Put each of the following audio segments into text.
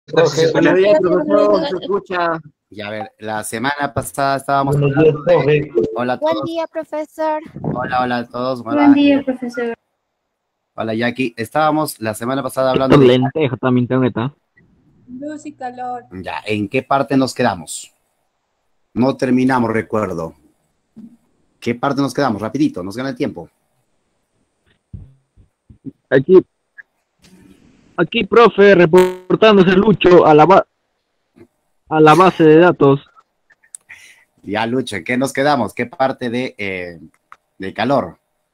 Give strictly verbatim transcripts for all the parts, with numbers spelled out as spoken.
Profe, Buenos días, profesor, se escucha. Ya, a ver, la semana pasada estábamos Buenos días, hablando de... profe. Hola a Buen todos. día, profesor. Hola, hola a todos. Buen Hola, día, profesor. hola Jackie. Estábamos la semana pasada hablando Esto de... lenteja también tengo esta. Luz y calor. Ya, ¿en qué parte nos quedamos? No terminamos, recuerdo. ¿Qué parte nos quedamos? Rapidito, nos gana el tiempo. Aquí, aquí, profe, reportándose Lucho a la, ba- a la base de datos. Ya, Lucho, ¿en qué nos quedamos? ¿Qué parte de, eh, de calor?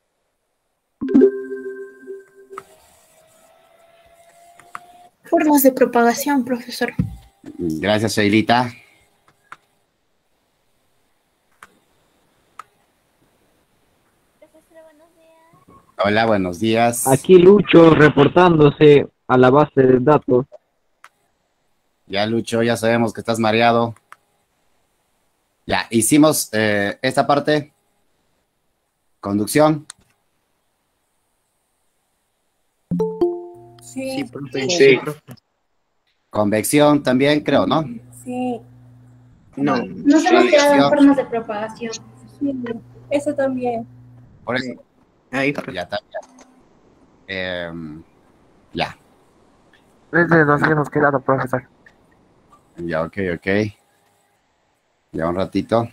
Formas de propagación, profesor. Gracias, Sheilita. Profesor, buenos días. Hola, buenos días. Aquí Lucho reportándose a la base de datos. Ya, Lucho, ya sabemos que estás mareado. Ya, hicimos eh, esta parte. Conducción. Sí, Sí, profe. Sí. Convección también, creo, ¿no? sí, No. No se nos Sí, quedan sí. formas de propagación. sí. Eso también. Por eso. Ahí, profe. Ya está. Em, ya. Desde nos hemos quedado, profesor. Ya, ok, ok. Ya un ratito.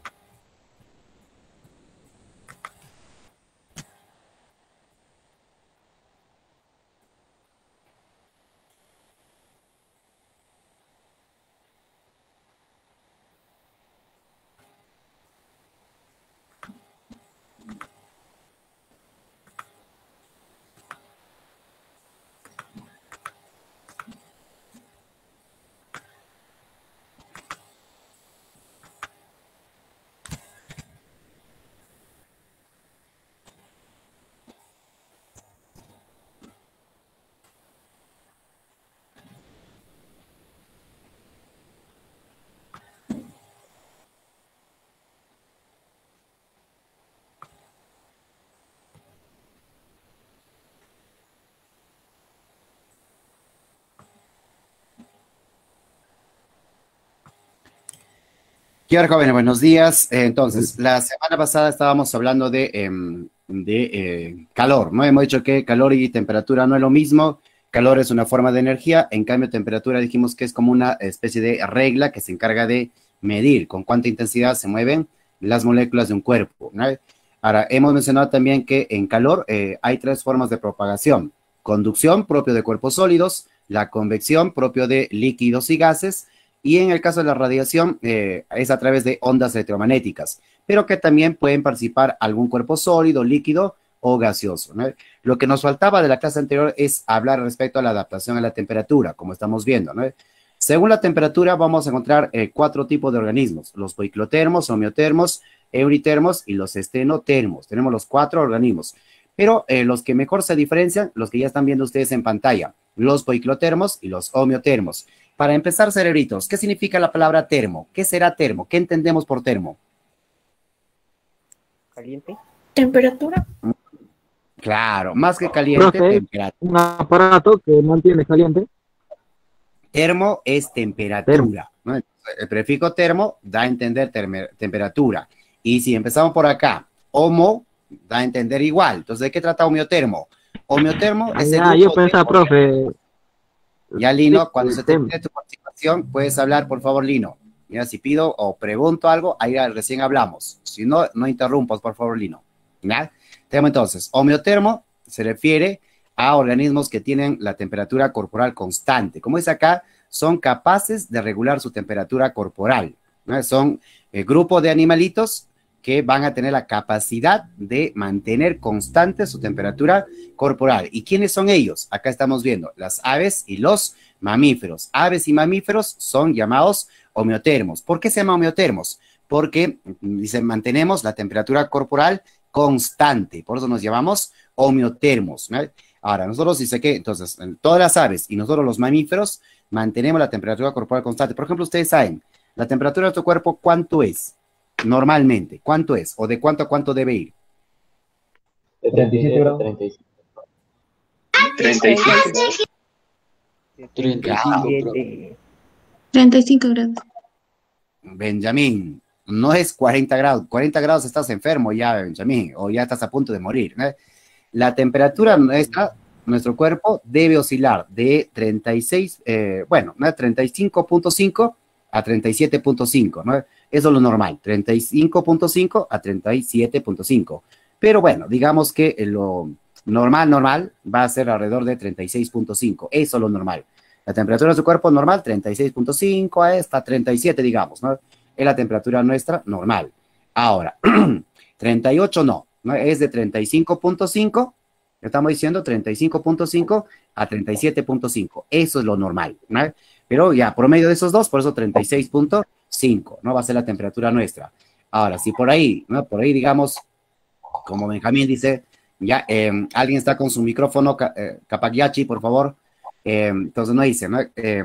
¿Qué hora, jóvenes? Buenos días. Eh, Entonces, la semana pasada estábamos hablando de, em, de eh, calor, ¿no? Hemos dicho que calor y temperatura no es lo mismo. Calor es una forma de energía, en cambio temperatura dijimos que es como una especie de regla que se encarga de medir con cuánta intensidad se mueven las moléculas de un cuerpo, ¿no? Ahora, hemos mencionado también que en calor eh, hay tres formas de propagación. Conducción, propio de cuerpos sólidos, la convección, propio de líquidos y gases, y en el caso de la radiación eh, es a través de ondas electromagnéticas, pero que también pueden participar algún cuerpo sólido, líquido o gaseoso, ¿no? Lo que nos faltaba de la clase anterior es hablar respecto a la adaptación a la temperatura, como estamos viendo, ¿no? Según la temperatura vamos a encontrar eh, cuatro tipos de organismos, los poiklotermos, homeotermos, euritermos y los estenotermos. Tenemos los cuatro organismos, pero eh, los que mejor se diferencian, los que ya están viendo ustedes en pantalla, los poiklotermos y los homeotermos. Para empezar, cerebritos, ¿qué significa la palabra termo? ¿Qué será termo? ¿Qué entendemos por termo? Caliente. Temperatura. Claro, más que caliente, Profe, temperatura. un aparato que mantiene caliente. Termo es temperatura, ¿no? El prefijo termo da a entender terme- temperatura. Y si empezamos por acá, homo da a entender igual. Entonces, ¿de qué trata homeotermo? Homeotermo es el Ya, grupo yo pensaba, de... profe. Ya, Lino, Sí, cuando el se termo. termine tu participación, puedes hablar, por favor, Lino. Mira, si pido o pregunto algo, ahí recién hablamos. Si no, no interrumpas, por favor, Lino. ¿Ya? Tenemos entonces, homeotermo se refiere a organismos que tienen la temperatura corporal constante. Como dice acá, son capaces de regular su temperatura corporal, ¿no? Son el grupo de animalitos que van a tener la capacidad de mantener constante su temperatura corporal. ¿Y quiénes son ellos? Acá estamos viendo las aves y los mamíferos. Aves y mamíferos son llamados homeotermos. ¿Por qué se llaman homeotermos? Porque, dice, mantenemos la temperatura corporal constante. Por eso nos llamamos homeotermos, ¿no? Ahora, nosotros dice que, entonces, todas las aves y nosotros los mamíferos mantenemos la temperatura corporal constante. Por ejemplo, ustedes saben, la temperatura de tu cuerpo, ¿cuánto es? Normalmente, ¿cuánto es? ¿O de cuánto a cuánto debe ir? treinta y siete grados. treinta y siete. treinta y cinco, profe. siete. treinta y cinco grados. Benjamín, no es cuarenta grados. cuarenta grados estás enfermo ya, Benjamín, o ya estás a punto de morir, ¿no? La temperatura nuestra, nuestro cuerpo debe oscilar de treinta y seis, eh, bueno, ¿no? treinta y cinco punto cinco a treinta y siete punto cinco, ¿no? Eso es lo normal, treinta y cinco punto cinco a treinta y siete punto cinco. Pero bueno, digamos que lo normal, normal, va a ser alrededor de treinta y seis punto cinco. Eso es lo normal. La temperatura de su cuerpo normal, treinta y seis punto cinco hasta treinta y siete, digamos, ¿no? Es la temperatura nuestra normal. Ahora, treinta y ocho no, ¿no? Es de treinta y cinco punto cinco, estamos diciendo treinta y cinco punto cinco a treinta y siete punto cinco. Eso es lo normal, ¿no? Pero ya, promedio de esos dos, por eso treinta y seis punto cinco, ¿no? Va a ser la temperatura nuestra. Ahora, si por ahí, ¿no? Por ahí, digamos, como Benjamín dice, ya, eh, alguien está con su micrófono, eh, Capagliacci, por favor. Eh, entonces no dice, ¿no? Eh,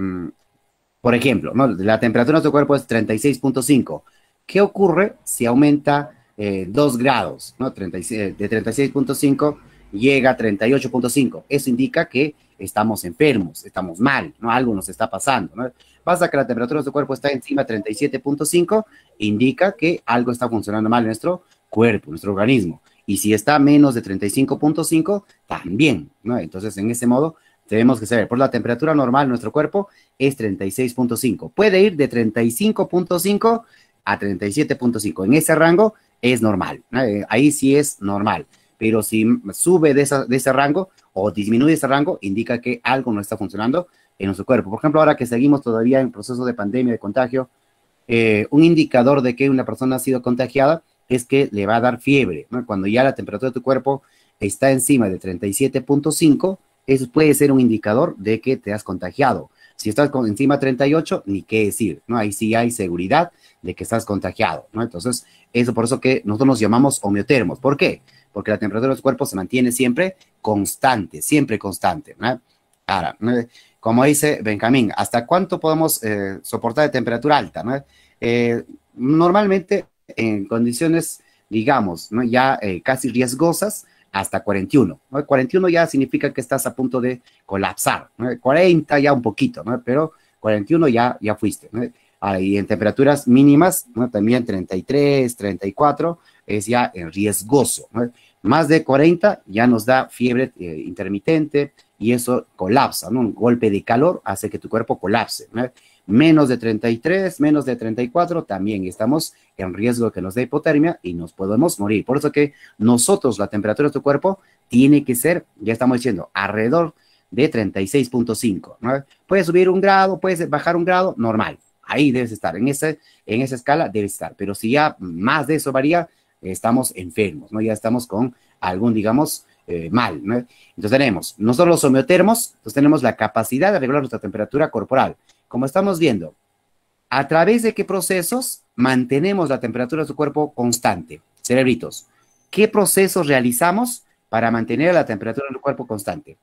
por ejemplo, ¿no? La temperatura de tu cuerpo es treinta y seis punto cinco. ¿Qué ocurre si aumenta eh, dos grados? ¿No? treinta y seis, de treinta y seis punto cinco llega a treinta y ocho punto cinco. Eso indica que estamos enfermos, estamos mal, ¿no? Algo nos está pasando, ¿no? Pasa que la temperatura de tu cuerpo está encima de treinta y siete punto cinco, indica que algo está funcionando mal en nuestro cuerpo, nuestro organismo. Y si está menos de treinta y cinco punto cinco, también, ¿no? Entonces, en ese modo, tenemos que saber, por la temperatura normal de nuestro cuerpo es treinta y seis punto cinco. Puede ir de treinta y cinco punto cinco a treinta y siete punto cinco. En ese rango es normal, ¿no? Ahí sí es normal. Pero si sube de, esa, de ese rango o disminuye ese rango, indica que algo no está funcionando en nuestro cuerpo. Por ejemplo, ahora que seguimos todavía en proceso de pandemia, de contagio, eh, un indicador de que una persona ha sido contagiada es que le va a dar fiebre, ¿no? Cuando ya la temperatura de tu cuerpo está encima de treinta y siete punto cinco, eso puede ser un indicador de que te has contagiado. Si estás con, encima de treinta y ocho, ni qué decir, ¿no? Ahí sí hay seguridad de que estás contagiado, ¿no? Entonces, eso por eso que nosotros nos llamamos homeotermos. ¿Por qué? Porque la temperatura de los cuerpos se mantiene siempre constante, siempre constante, ¿no? Ahora, ¿no? Como dice Benjamín, ¿hasta cuánto podemos eh, soportar de temperatura alta, ¿no? Eh, normalmente, en condiciones, digamos, ¿no? Ya eh, casi riesgosas, hasta cuarenta y uno, ¿no? cuarenta y uno ya significa que estás a punto de colapsar, ¿no? cuarenta ya un poquito, ¿no? Pero cuarenta y uno ya, ya fuiste, ¿no? Ah, y en temperaturas mínimas, ¿no? También treinta y tres, treinta y cuatro es ya riesgoso, ¿no? Más de cuarenta ya nos da fiebre eh, intermitente y eso colapsa, ¿no? Un golpe de calor hace que tu cuerpo colapse, ¿no? Menos de treinta y tres, menos de treinta y cuatro, también estamos en riesgo de que nos dé hipotermia y nos podemos morir. Por eso que nosotros, la temperatura de tu cuerpo tiene que ser, ya estamos diciendo, alrededor de treinta y seis punto cinco, ¿no? Puede subir un grado, puede bajar un grado, normal. Ahí debes estar, en, ese, en esa escala debes estar. Pero si ya más de eso varía, estamos enfermos, ¿no? Ya estamos con algún, digamos, eh, mal, ¿no? Entonces tenemos, nosotros los homeotermos, entonces tenemos la capacidad de regular nuestra temperatura corporal. Como estamos viendo, ¿a través de qué procesos mantenemos la temperatura de su cuerpo constante? Cerebritos, ¿qué procesos realizamos para mantener la temperatura del cuerpo constante?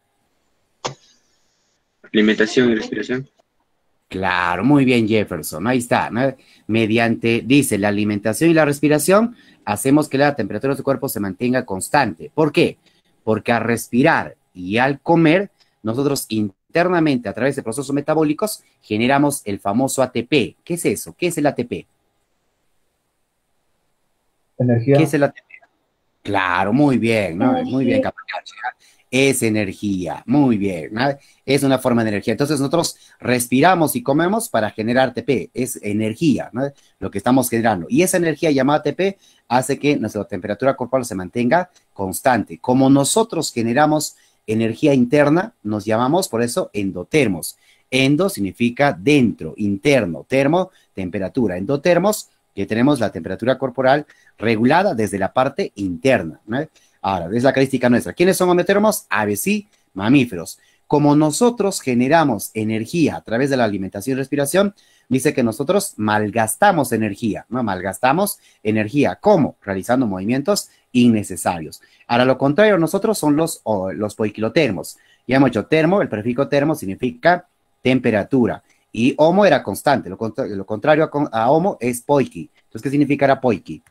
Alimentación y respiración. Claro, muy bien, Jefferson, ahí está, ¿no? Mediante, dice, la alimentación y la respiración, hacemos que la temperatura de su cuerpo se mantenga constante. ¿Por qué? Porque al respirar y al comer, nosotros internamente, a través de procesos metabólicos, generamos el famoso A T P. ¿Qué es eso? ¿Qué es el A T P? Energía. ¿Qué es el A T P? Claro, muy bien, ¿no? Energía. Muy bien, Capagliacci. Es energía, muy bien, ¿no? Es una forma de energía. Entonces nosotros respiramos y comemos para generar A T P, es energía, ¿no? Lo que estamos generando. Y esa energía llamada A T P hace que nuestra temperatura corporal se mantenga constante. Como nosotros generamos energía interna, nos llamamos por eso endotermos. Endo significa dentro, interno, termo, temperatura. Endotermos, que tenemos la temperatura corporal regulada desde la parte interna, ¿no? Ahora, es la característica nuestra. ¿Quiénes son homeotermos? Aves y mamíferos. Como nosotros generamos energía a través de la alimentación y respiración, dice que nosotros malgastamos energía, ¿no? Malgastamos energía. ¿Cómo? Realizando movimientos innecesarios. Ahora, lo contrario, nosotros son los, oh, los poiquilotermos. Ya hemos dicho termo, el prefijo termo significa temperatura. Y homo era constante. Lo, contra lo contrario a, a homo es poiki. Entonces, ¿qué significará poiki?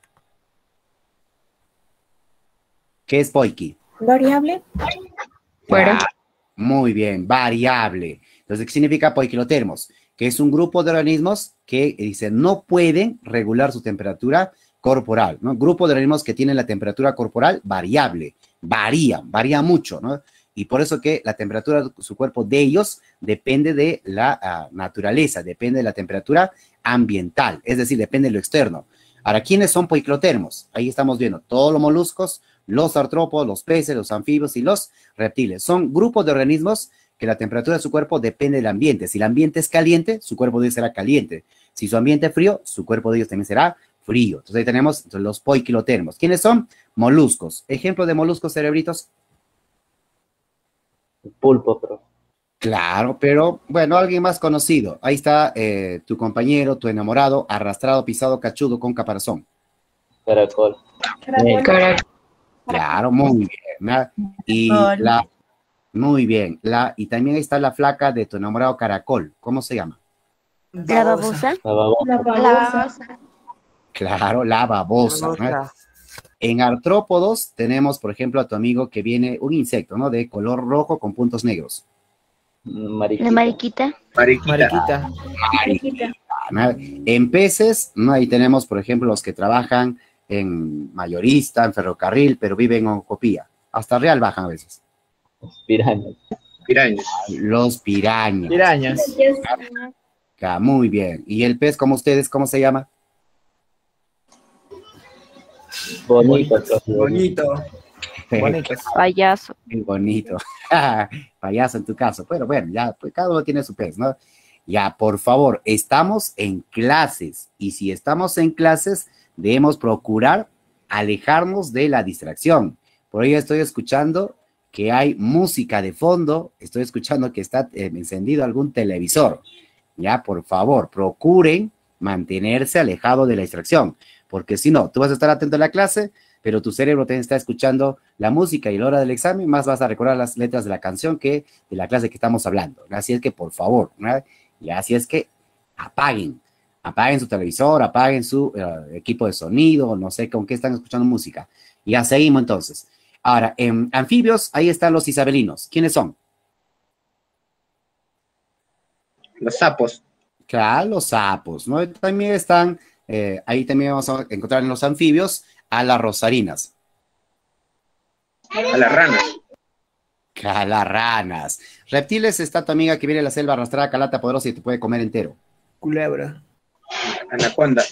¿Qué es poiki? Variable. Claro, muy bien, variable. Entonces, ¿qué significa poiquilotermos? Que es un grupo de organismos que, dice, no pueden regular su temperatura corporal, ¿no? Grupo de organismos que tienen la temperatura corporal variable, varía, varía mucho, ¿no? Y por eso que la temperatura de su cuerpo de ellos depende de la uh, naturaleza, depende de la temperatura ambiental, es decir, depende de lo externo. Ahora, ¿quiénes son poiquilotermos? Ahí estamos viendo todos los moluscos, los artrópodos, los peces, los anfibios y los reptiles. Son grupos de organismos que la temperatura de su cuerpo depende del ambiente. Si el ambiente es caliente, su cuerpo de ellos será caliente. Si su ambiente es frío, su cuerpo de ellos también será frío. Entonces ahí tenemos entonces, los poiquilotermos. ¿Quiénes son? Moluscos. Ejemplo de moluscos, cerebritos. Pulpo, profe. Claro, pero bueno, alguien más conocido. Ahí está eh, tu compañero, tu enamorado, arrastrado, pisado, cachudo, con caparazón. Caracol. Caracol. Claro, muy bien, ¿no? Y la, muy bien, la, y también ahí está la flaca de tu enamorado caracol. ¿Cómo se llama? La babosa. La babosa. La La babosa. babosa. Claro, la babosa, ¿no? En artrópodos tenemos, por ejemplo, a tu amigo que viene un insecto, ¿no? De color rojo con puntos negros. Mariquita. La mariquita. Mariquita. Mariquita. ¿No? En peces, ¿no? Ahí tenemos, por ejemplo, los que trabajan en mayorista, en ferrocarril, pero viven en copía. Hasta real bajan a veces. Pirañas. Pirañas. Los pirañas. Pirañas. Ah, muy bien. ¿Y el pez, como ustedes, cómo se llama? Bonito, profe. Bonito. Bonito. Payaso. Muy bonito. Payaso en tu caso. Pero bueno, ya, pues cada uno tiene su pez, ¿no? Ya, por favor, estamos en clases. Y si estamos en clases, debemos procurar alejarnos de la distracción. Por ello estoy escuchando que hay música de fondo. Estoy escuchando que está eh, encendido algún televisor. Ya, por favor, procuren mantenerse alejado de la distracción. Porque si no, tú vas a estar atento a la clase, pero tu cerebro te está escuchando la música y a la hora del examen, más vas a recordar las letras de la canción que de la clase que estamos hablando. Así es que, por favor, ¿no? Y así es que apaguen, apaguen su televisor, apaguen su uh, equipo de sonido, no sé con qué están escuchando música. Y ya seguimos entonces. Ahora, en anfibios, ahí están los isabelinos. ¿Quiénes son? Los sapos. Claro, los sapos, ¿no? También están... Eh, ahí también vamos a encontrar en los anfibios a las rosarinas. A las ranas. A las ranas. Reptiles está tu amiga que viene de la selva arrastrada, calata poderosa y te puede comer entero. Culebra. Anaconda.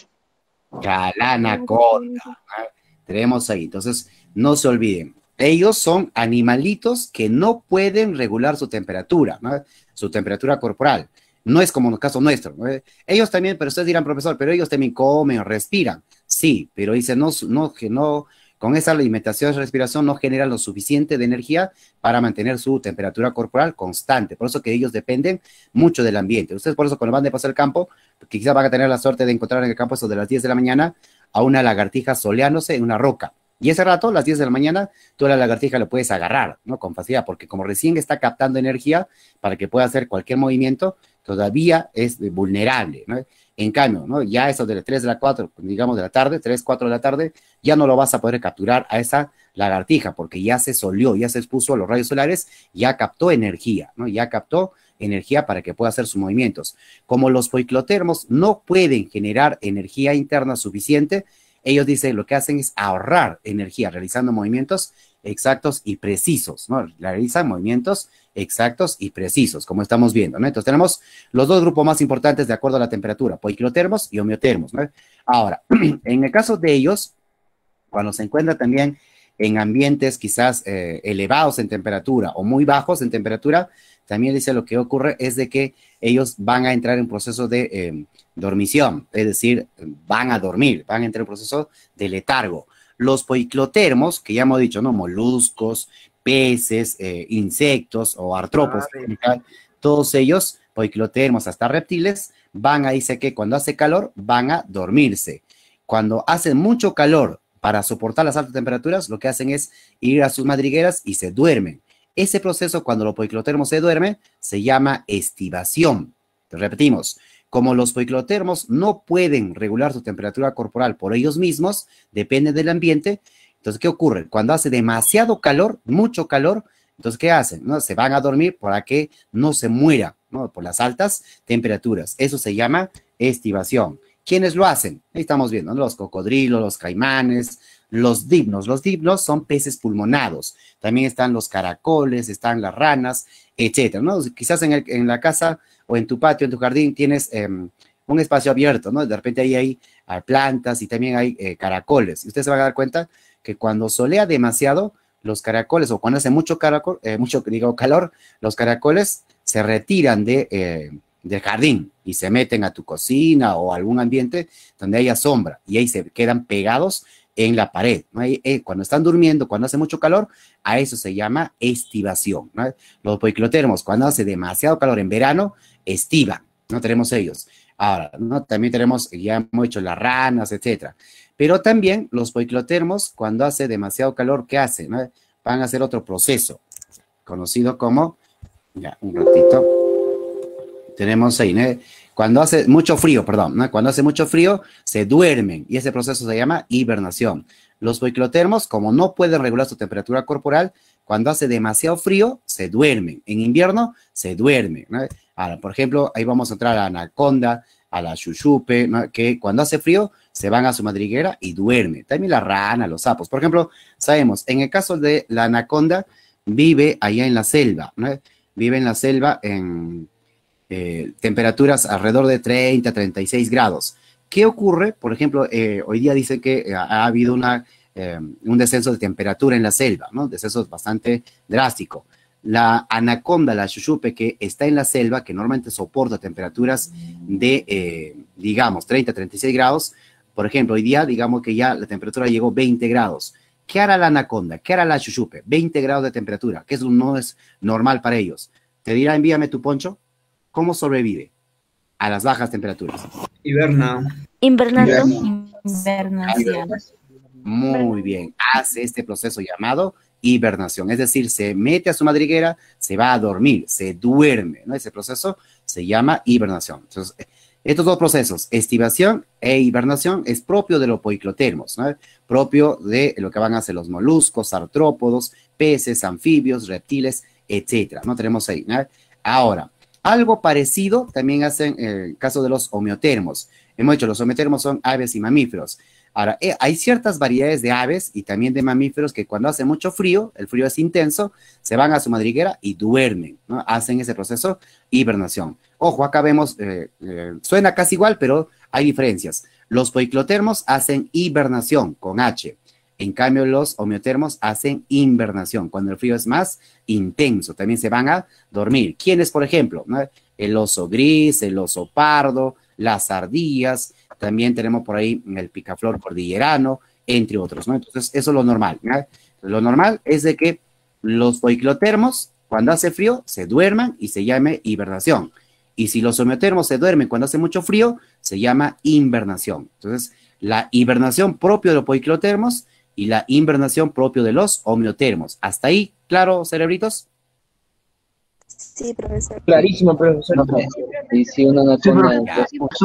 A la anaconda. ¿No? Tenemos ahí. Entonces, no se olviden. Ellos son animalitos que no pueden regular su temperatura, ¿no? Su temperatura corporal. No es como en el caso nuestro, ¿no? Ellos también, pero ustedes dirán, profesor, pero ellos también comen, respiran. Sí, pero dice, no, no, que no, con esa alimentación y respiración no generan lo suficiente de energía para mantener su temperatura corporal constante. Por eso que ellos dependen mucho del ambiente. Ustedes por eso cuando van de paso al campo, que quizás van a tener la suerte de encontrar en el campo eso de las diez de la mañana a una lagartija soleándose en una roca. Y ese rato, a las diez de la mañana, tú a la lagartija lo puedes agarrar, ¿no? Con facilidad, porque como recién está captando energía para que pueda hacer cualquier movimiento, todavía es vulnerable, ¿no? En cambio, ¿no? Ya eso de las tres de la cuatro, digamos de la tarde, tres, cuatro de la tarde, ya no lo vas a poder capturar a esa lagartija, porque ya se solió, ya se expuso a los rayos solares, ya captó energía, ¿no? Ya captó energía para que pueda hacer sus movimientos. Como los poiquilotermos no pueden generar energía interna suficiente, ellos dicen lo que hacen es ahorrar energía realizando movimientos exactos y precisos, ¿no? Realizan movimientos exactos y precisos, como estamos viendo, ¿no? Entonces tenemos los dos grupos más importantes de acuerdo a la temperatura, poiquilotermos y homeotermos, ¿no? Ahora, en el caso de ellos, cuando se encuentran también en ambientes quizás eh, elevados en temperatura o muy bajos en temperatura, también dice lo que ocurre es de que ellos van a entrar en proceso de eh, dormición, es decir, van a dormir, van a entrar en proceso de letargo. Los poiquilotermos, que ya hemos dicho, ¿no? Moluscos, peces, eh, insectos o artrópodos, ah, todos ellos, poiquilotermos hasta reptiles, van a, dice que cuando hace calor, van a dormirse. Cuando hace mucho calor para soportar las altas temperaturas, lo que hacen es ir a sus madrigueras y se duermen. Ese proceso, cuando los poiquilotermos se duermen, se llama estivación. Repetimos, como los poiquilotermos no pueden regular su temperatura corporal por ellos mismos, depende del ambiente. Entonces, ¿qué ocurre? Cuando hace demasiado calor, mucho calor, Entonces, ¿qué hacen? ¿No? Se van a dormir para que no se muera, ¿no? Por las altas temperaturas. Eso se llama estivación. ¿Quiénes lo hacen? Ahí estamos viendo, ¿no? Los cocodrilos, los caimanes, los dipnos. Los dipnos son peces pulmonados. También están los caracoles, están las ranas, etcétera, ¿no? Quizás en, el, en la casa o en tu patio, en tu jardín, tienes eh, un espacio abierto, ¿no? De repente ahí hay, hay plantas y también hay eh, caracoles. Y ustedes se van a dar cuenta que cuando solea demasiado, los caracoles, o cuando hace mucho, caracol, eh, mucho digo, calor, los caracoles se retiran de, eh, del jardín y se meten a tu cocina o algún ambiente donde haya sombra y ahí se quedan pegados en la pared, ¿no? Ahí, eh, cuando están durmiendo, cuando hace mucho calor, a eso se llama estivación, ¿no? Los poiquilotermos, cuando hace demasiado calor en verano, estivan, no tenemos ellos. Ahora, ¿no? También tenemos, ya hemos hecho las ranas, etcétera. Pero también los poiquilotermos, cuando hace demasiado calor, ¿qué hacen? ¿No? Van a hacer otro proceso, conocido como, ya, un ratito, tenemos ahí, ¿no? Cuando hace mucho frío, perdón, ¿no? Cuando hace mucho frío, se duermen y ese proceso se llama hibernación. Los poiquilotermos, como no pueden regular su temperatura corporal, cuando hace demasiado frío, se duermen. En invierno, se duermen, ¿no? Ahora, por ejemplo, ahí vamos a entrar a la anaconda, a la chuchupe, ¿no? Que cuando hace frío, se van a su madriguera y duermen. También la rana, los sapos. Por ejemplo, sabemos, en el caso de la anaconda, vive allá en la selva, ¿no? Vive en la selva en eh, temperaturas alrededor de treinta, treinta y seis grados. ¿Qué ocurre? Por ejemplo, eh, hoy día dicen que ha, ha habido una, eh, un descenso de temperatura en la selva, ¿no? Descenso bastante drástico. La anaconda, la chuchupe, que está en la selva, que normalmente soporta temperaturas de, eh, digamos, treinta, treinta y seis grados. Por ejemplo, hoy día, digamos que ya la temperatura llegó veinte grados. ¿Qué hará la anaconda? ¿Qué hará la chuchupe? veinte grados de temperatura, que eso no es normal para ellos. Te dirá, envíame tu poncho. ¿Cómo sobrevive a las bajas temperaturas? Hiberna. Invernando. Invernación. Muy bien, hace este proceso llamado hibernación, es decir, se mete a su madriguera, se va a dormir, se duerme, ¿no? Ese proceso se llama hibernación. Entonces, estos dos procesos, estivación e hibernación, es propio de los poiquilotermos, ¿no? Propio de lo que van a hacer los moluscos, artrópodos, peces, anfibios, reptiles, etcétera, ¿no? Tenemos ahí, ¿no? Ahora, algo parecido también hacen en el caso de los homeotermos. Hemos dicho, los homeotermos son aves y mamíferos. Ahora, eh, hay ciertas variedades de aves y también de mamíferos que cuando hace mucho frío, el frío es intenso, se van a su madriguera y duermen, ¿no? Hacen ese proceso hibernación. Ojo, acá vemos, eh, eh, suena casi igual, pero hay diferencias. Los poiquilotermos hacen hibernación con H. En cambio, los homeotermos hacen invernación, cuando el frío es más intenso. También se van a dormir. ¿Quiénes, por ejemplo? ¿No? El oso gris, el oso pardo, las ardillas. También tenemos por ahí el picaflor cordillerano, entre otros, ¿no? Entonces, eso es lo normal, ¿no? Lo normal es de que los poiquilotermos, cuando hace frío, se duerman y se llame hibernación. Y si los homeotermos se duermen cuando hace mucho frío, se llama invernación. Entonces, la hibernación propio de los poiquilotermos y la invernación propio de los homeotermos. ¿Hasta ahí, claro, cerebritos? Sí, profesor. Clarísimo, profesor. Y si una anaconda... Ya,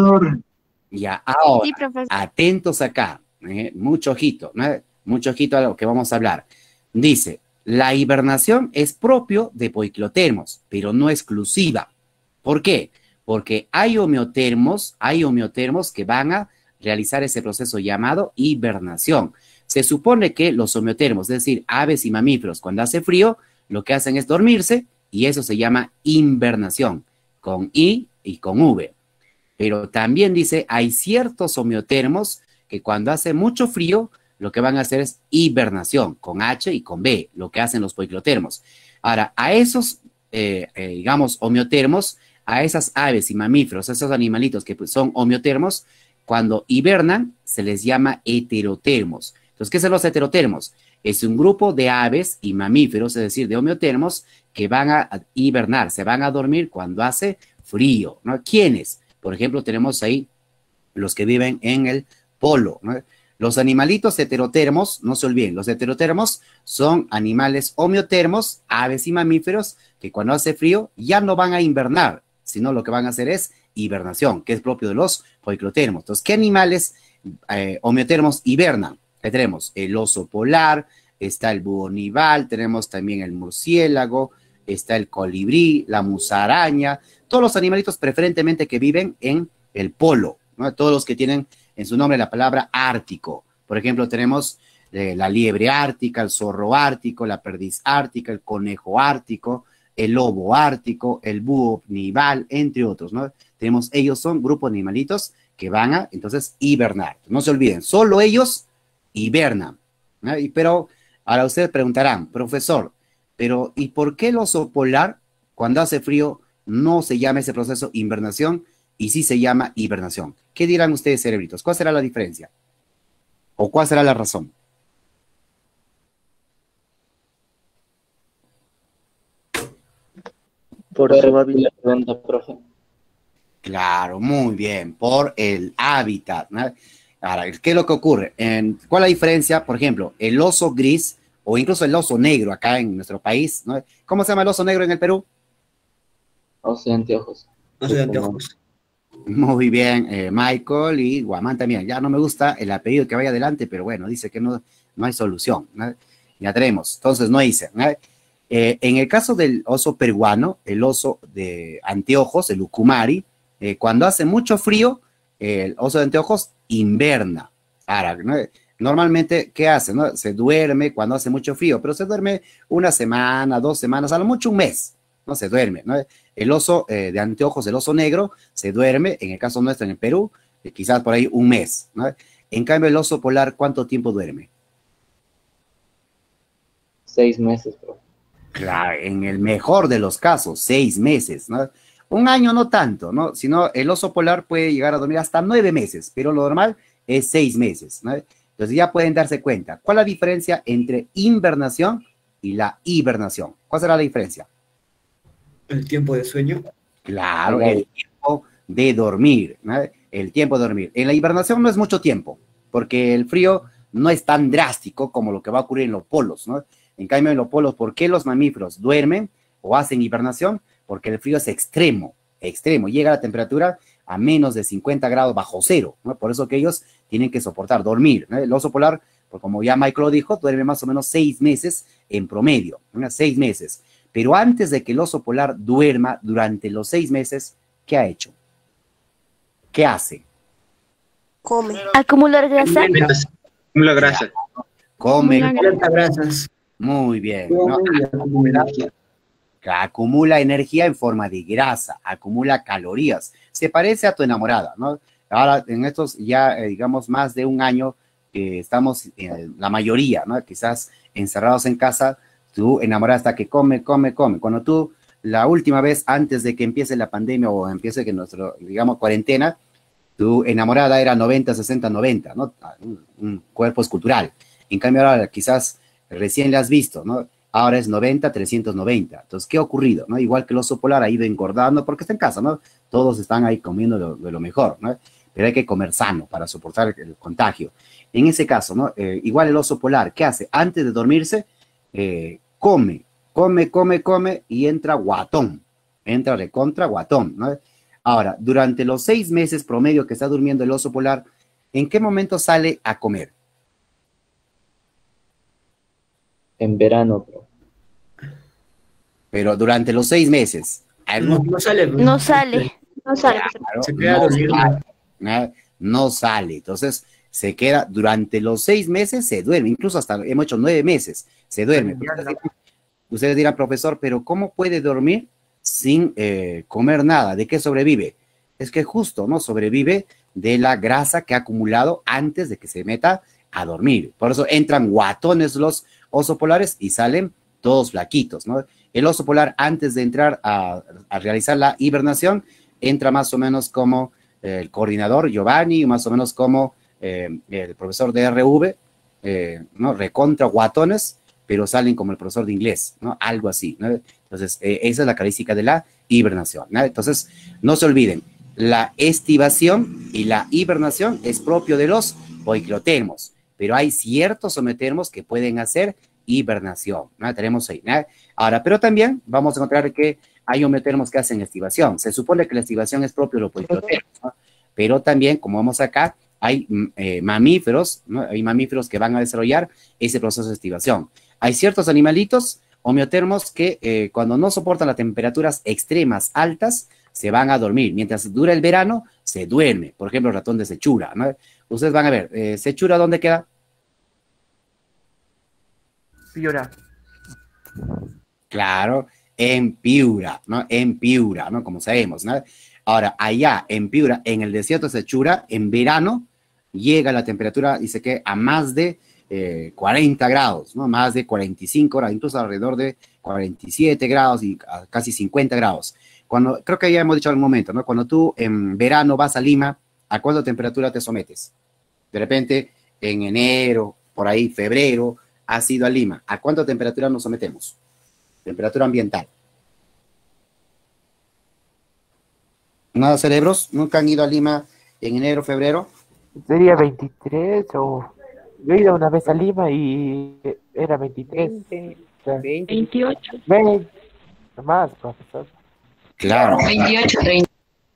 ya, ahora, Sí, profesor. atentos acá, ¿eh? Mucho ojito, ¿no? Mucho ojito a lo que vamos a hablar. Dice, la hibernación es propio de poiquilotermos, pero no exclusiva. ¿Por qué? Porque hay homeotermos, hay homeotermos que van a realizar ese proceso llamado hibernación. Se supone que los homeotermos, es decir, aves y mamíferos, cuando hace frío, lo que hacen es dormirse y eso se llama invernación, con I y con V. Pero también dice, hay ciertos homeotermos que cuando hace mucho frío, lo que van a hacer es hibernación, con H y con B, lo que hacen los poiquilotermos. Ahora, a esos, eh, eh, digamos, homeotermos, a esas aves y mamíferos, a esos animalitos que pues, son homeotermos, cuando hibernan, se les llama heterotermos. Entonces, ¿qué son los heterotermos? Es un grupo de aves y mamíferos, es decir, de homeotermos, que van a hibernar, se van a dormir cuando hace frío, ¿no? ¿Quiénes? Por ejemplo, tenemos ahí los que viven en el polo, ¿no? Los animalitos heterotermos, no se olviden, los heterotermos son animales homeotermos, aves y mamíferos, que cuando hace frío ya no van a invernar, sino lo que van a hacer es hibernación, que es propio de los poiquilotermos. Entonces, ¿qué animales eh, homeotermos hibernan? Ahí tenemos el oso polar, está el búho nival, tenemos también el murciélago, está el colibrí, la musaraña, todos los animalitos preferentemente que viven en el polo, ¿no? Todos los que tienen en su nombre la palabra ártico. Por ejemplo, tenemos eh, la liebre ártica, el zorro ártico, la perdiz ártica, el conejo ártico, el lobo ártico, el búho nival, entre otros, ¿no? Tenemos, ellos son grupos de animalitos que van a, entonces, hibernar. No se olviden, solo ellos hibernan, ¿no? Y, pero ahora ustedes preguntarán, profesor, pero ¿y por qué el oso polar, cuando hace frío, no se llama ese proceso invernación y sí se llama hibernación? ¿Qué dirán ustedes, cerebritos? ¿Cuál será la diferencia? ¿O cuál será la razón? Por su hábitat, pregunta, profe. Claro, muy bien, por el hábitat, ¿no? Ahora, ¿qué es lo que ocurre? En, ¿cuál es la diferencia? Por ejemplo, el oso gris o incluso el oso negro acá en nuestro país, ¿no? ¿Cómo se llama el oso negro en el Perú? Oso de anteojos. Oso de anteojos. Muy bien, eh, Michael y Guamán también. Ya no me gusta el apellido que vaya adelante, pero bueno, dice que no, no hay solución, ¿no? Ya tenemos, entonces no hice, ¿no? Eh, en el caso del oso peruano, el oso de anteojos, el ucumari, eh, cuando hace mucho frío, eh, el oso de anteojos inverna. Ahora, ¿no? Normalmente, ¿qué hace? ¿No? Se duerme cuando hace mucho frío, pero se duerme una semana, dos semanas, a lo mucho un mes, no se duerme, ¿no? El oso eh, de anteojos, el oso negro, se duerme, en el caso nuestro en el Perú, eh, quizás por ahí un mes, ¿no? En cambio, el oso polar, ¿cuánto tiempo duerme? Seis meses, profe. Claro, en el mejor de los casos, seis meses, ¿no? Un año no tanto, ¿no? Sino el oso polar puede llegar a dormir hasta nueve meses, pero lo normal es seis meses, ¿no? Entonces ya pueden darse cuenta. ¿Cuál es la diferencia entre invernación y la hibernación? ¿Cuál será la diferencia? El tiempo de sueño. Claro, el tiempo de dormir, ¿no? El tiempo de dormir. En la hibernación no es mucho tiempo, porque el frío no es tan drástico como lo que va a ocurrir en los polos, ¿no? En cambio, en los polos, ¿por qué los mamíferos duermen o hacen hibernación? Porque el frío es extremo, extremo. Llega la temperatura a menos de cincuenta grados bajo cero, ¿no? Por eso que ellos tienen que soportar dormir, ¿no? El oso polar, pues como ya Michael lo dijo, duerme más o menos seis meses en promedio, ¿no? Seis meses. Pero antes de que el oso polar duerma durante los seis meses, ¿qué ha hecho? ¿Qué hace? Come. Acumular grasa. Acumula grasa. Come. Alimenta grasas. Muy bien, ¿no? Come y acumula energía. Acumula energía en forma de grasa, acumula calorías. Se parece a tu enamorada, ¿no? Ahora, en estos ya, eh, digamos, más de un año que estamos, eh, la mayoría, ¿no? Quizás encerrados en casa, tu enamorada está que come, come, come. Cuando tú, la última vez, antes de que empiece la pandemia o empiece que nuestro, digamos, cuarentena, tu enamorada era noventa, sesenta, noventa, ¿no? Un, un cuerpo escultural. En cambio, ahora quizás recién le has visto, ¿no? Ahora es noventa, trescientos noventa. Entonces, ¿qué ha ocurrido? ¿No? Igual que el oso polar ha ido engordando porque está en casa, ¿no? Todos están ahí comiendo de lo, de lo mejor, ¿no? Pero hay que comer sano para soportar el contagio. En ese caso, ¿no? Eh, igual el oso polar, ¿qué hace? Antes de dormirse, eh, come, come, come, come y entra guatón. Entra recontra guatón, ¿no? Ahora, durante los seis meses promedio que está durmiendo el oso polar, ¿en qué momento sale a comer? En verano, profe. Pero durante los seis meses. No, no sale. No sale. No sabe. Claro, Se queda no dormido. sale, ¿no? No sale. Entonces, se queda durante los seis meses, se duerme. Incluso hasta hemos hecho nueve meses, se duerme. Ustedes dirán, ustedes dirán, profesor, pero ¿cómo puede dormir sin eh, comer nada? ¿De qué sobrevive? Es que justo, ¿no? Sobrevive de la grasa que ha acumulado antes de que se meta a dormir. Por eso entran guatones los osos polares y salen todos flaquitos, ¿no? El oso polar, antes de entrar a, a realizar la hibernación, entra más o menos como eh, el coordinador Giovanni, más o menos como eh, el profesor de R V, eh, ¿no? Recontra guatones, pero salen como el profesor de inglés, ¿no? Algo así, ¿no? Entonces, eh, esa es la característica de la hibernación, ¿no? Entonces, no se olviden, la estivación y la hibernación es propio de los poiquilotermos, pero hay ciertos sometermos que pueden hacer hibernación, ¿no? Tenemos ahí, ¿no? Ahora, pero también vamos a encontrar que hay hometermos que hacen estivación. Se supone que la estivación es propio de los poiquilotermos, ¿no? Pero también, como vemos acá, hay mm, eh, mamíferos, ¿no? Hay mamíferos que van a desarrollar ese proceso de estivación. Hay ciertos animalitos homeotermos que eh, cuando no soportan las temperaturas extremas altas, se van a dormir. Mientras dura el verano, se duerme. Por ejemplo, el ratón de Sechura, ¿no? Ustedes van a ver, eh, Sechura, ¿dónde queda? Piura. Claro, en Piura, ¿no? En Piura, ¿no? Como sabemos, ¿no? Ahora, allá en Piura, en el desierto de Sechura, en verano, llega la temperatura, dice que a más de eh, cuarenta grados, ¿no? Más de cuarenta y cinco grados, incluso alrededor de cuarenta y siete grados y a casi cincuenta grados. Cuando, creo que ya hemos dicho en algún momento, ¿no? Cuando tú en verano vas a Lima, ¿a cuánta temperatura te sometes? De repente, en enero, por ahí, febrero, has ido a Lima. ¿A cuánta temperatura nos sometemos? Temperatura ambiental. ¿Nada, cerebros? ¿Nunca han ido a Lima en enero, febrero? Sería veintitrés o... Yo he ido una vez a Lima y era veintitrés. veintiocho. veinte. Más, profesor. Claro. veintiocho, treinta.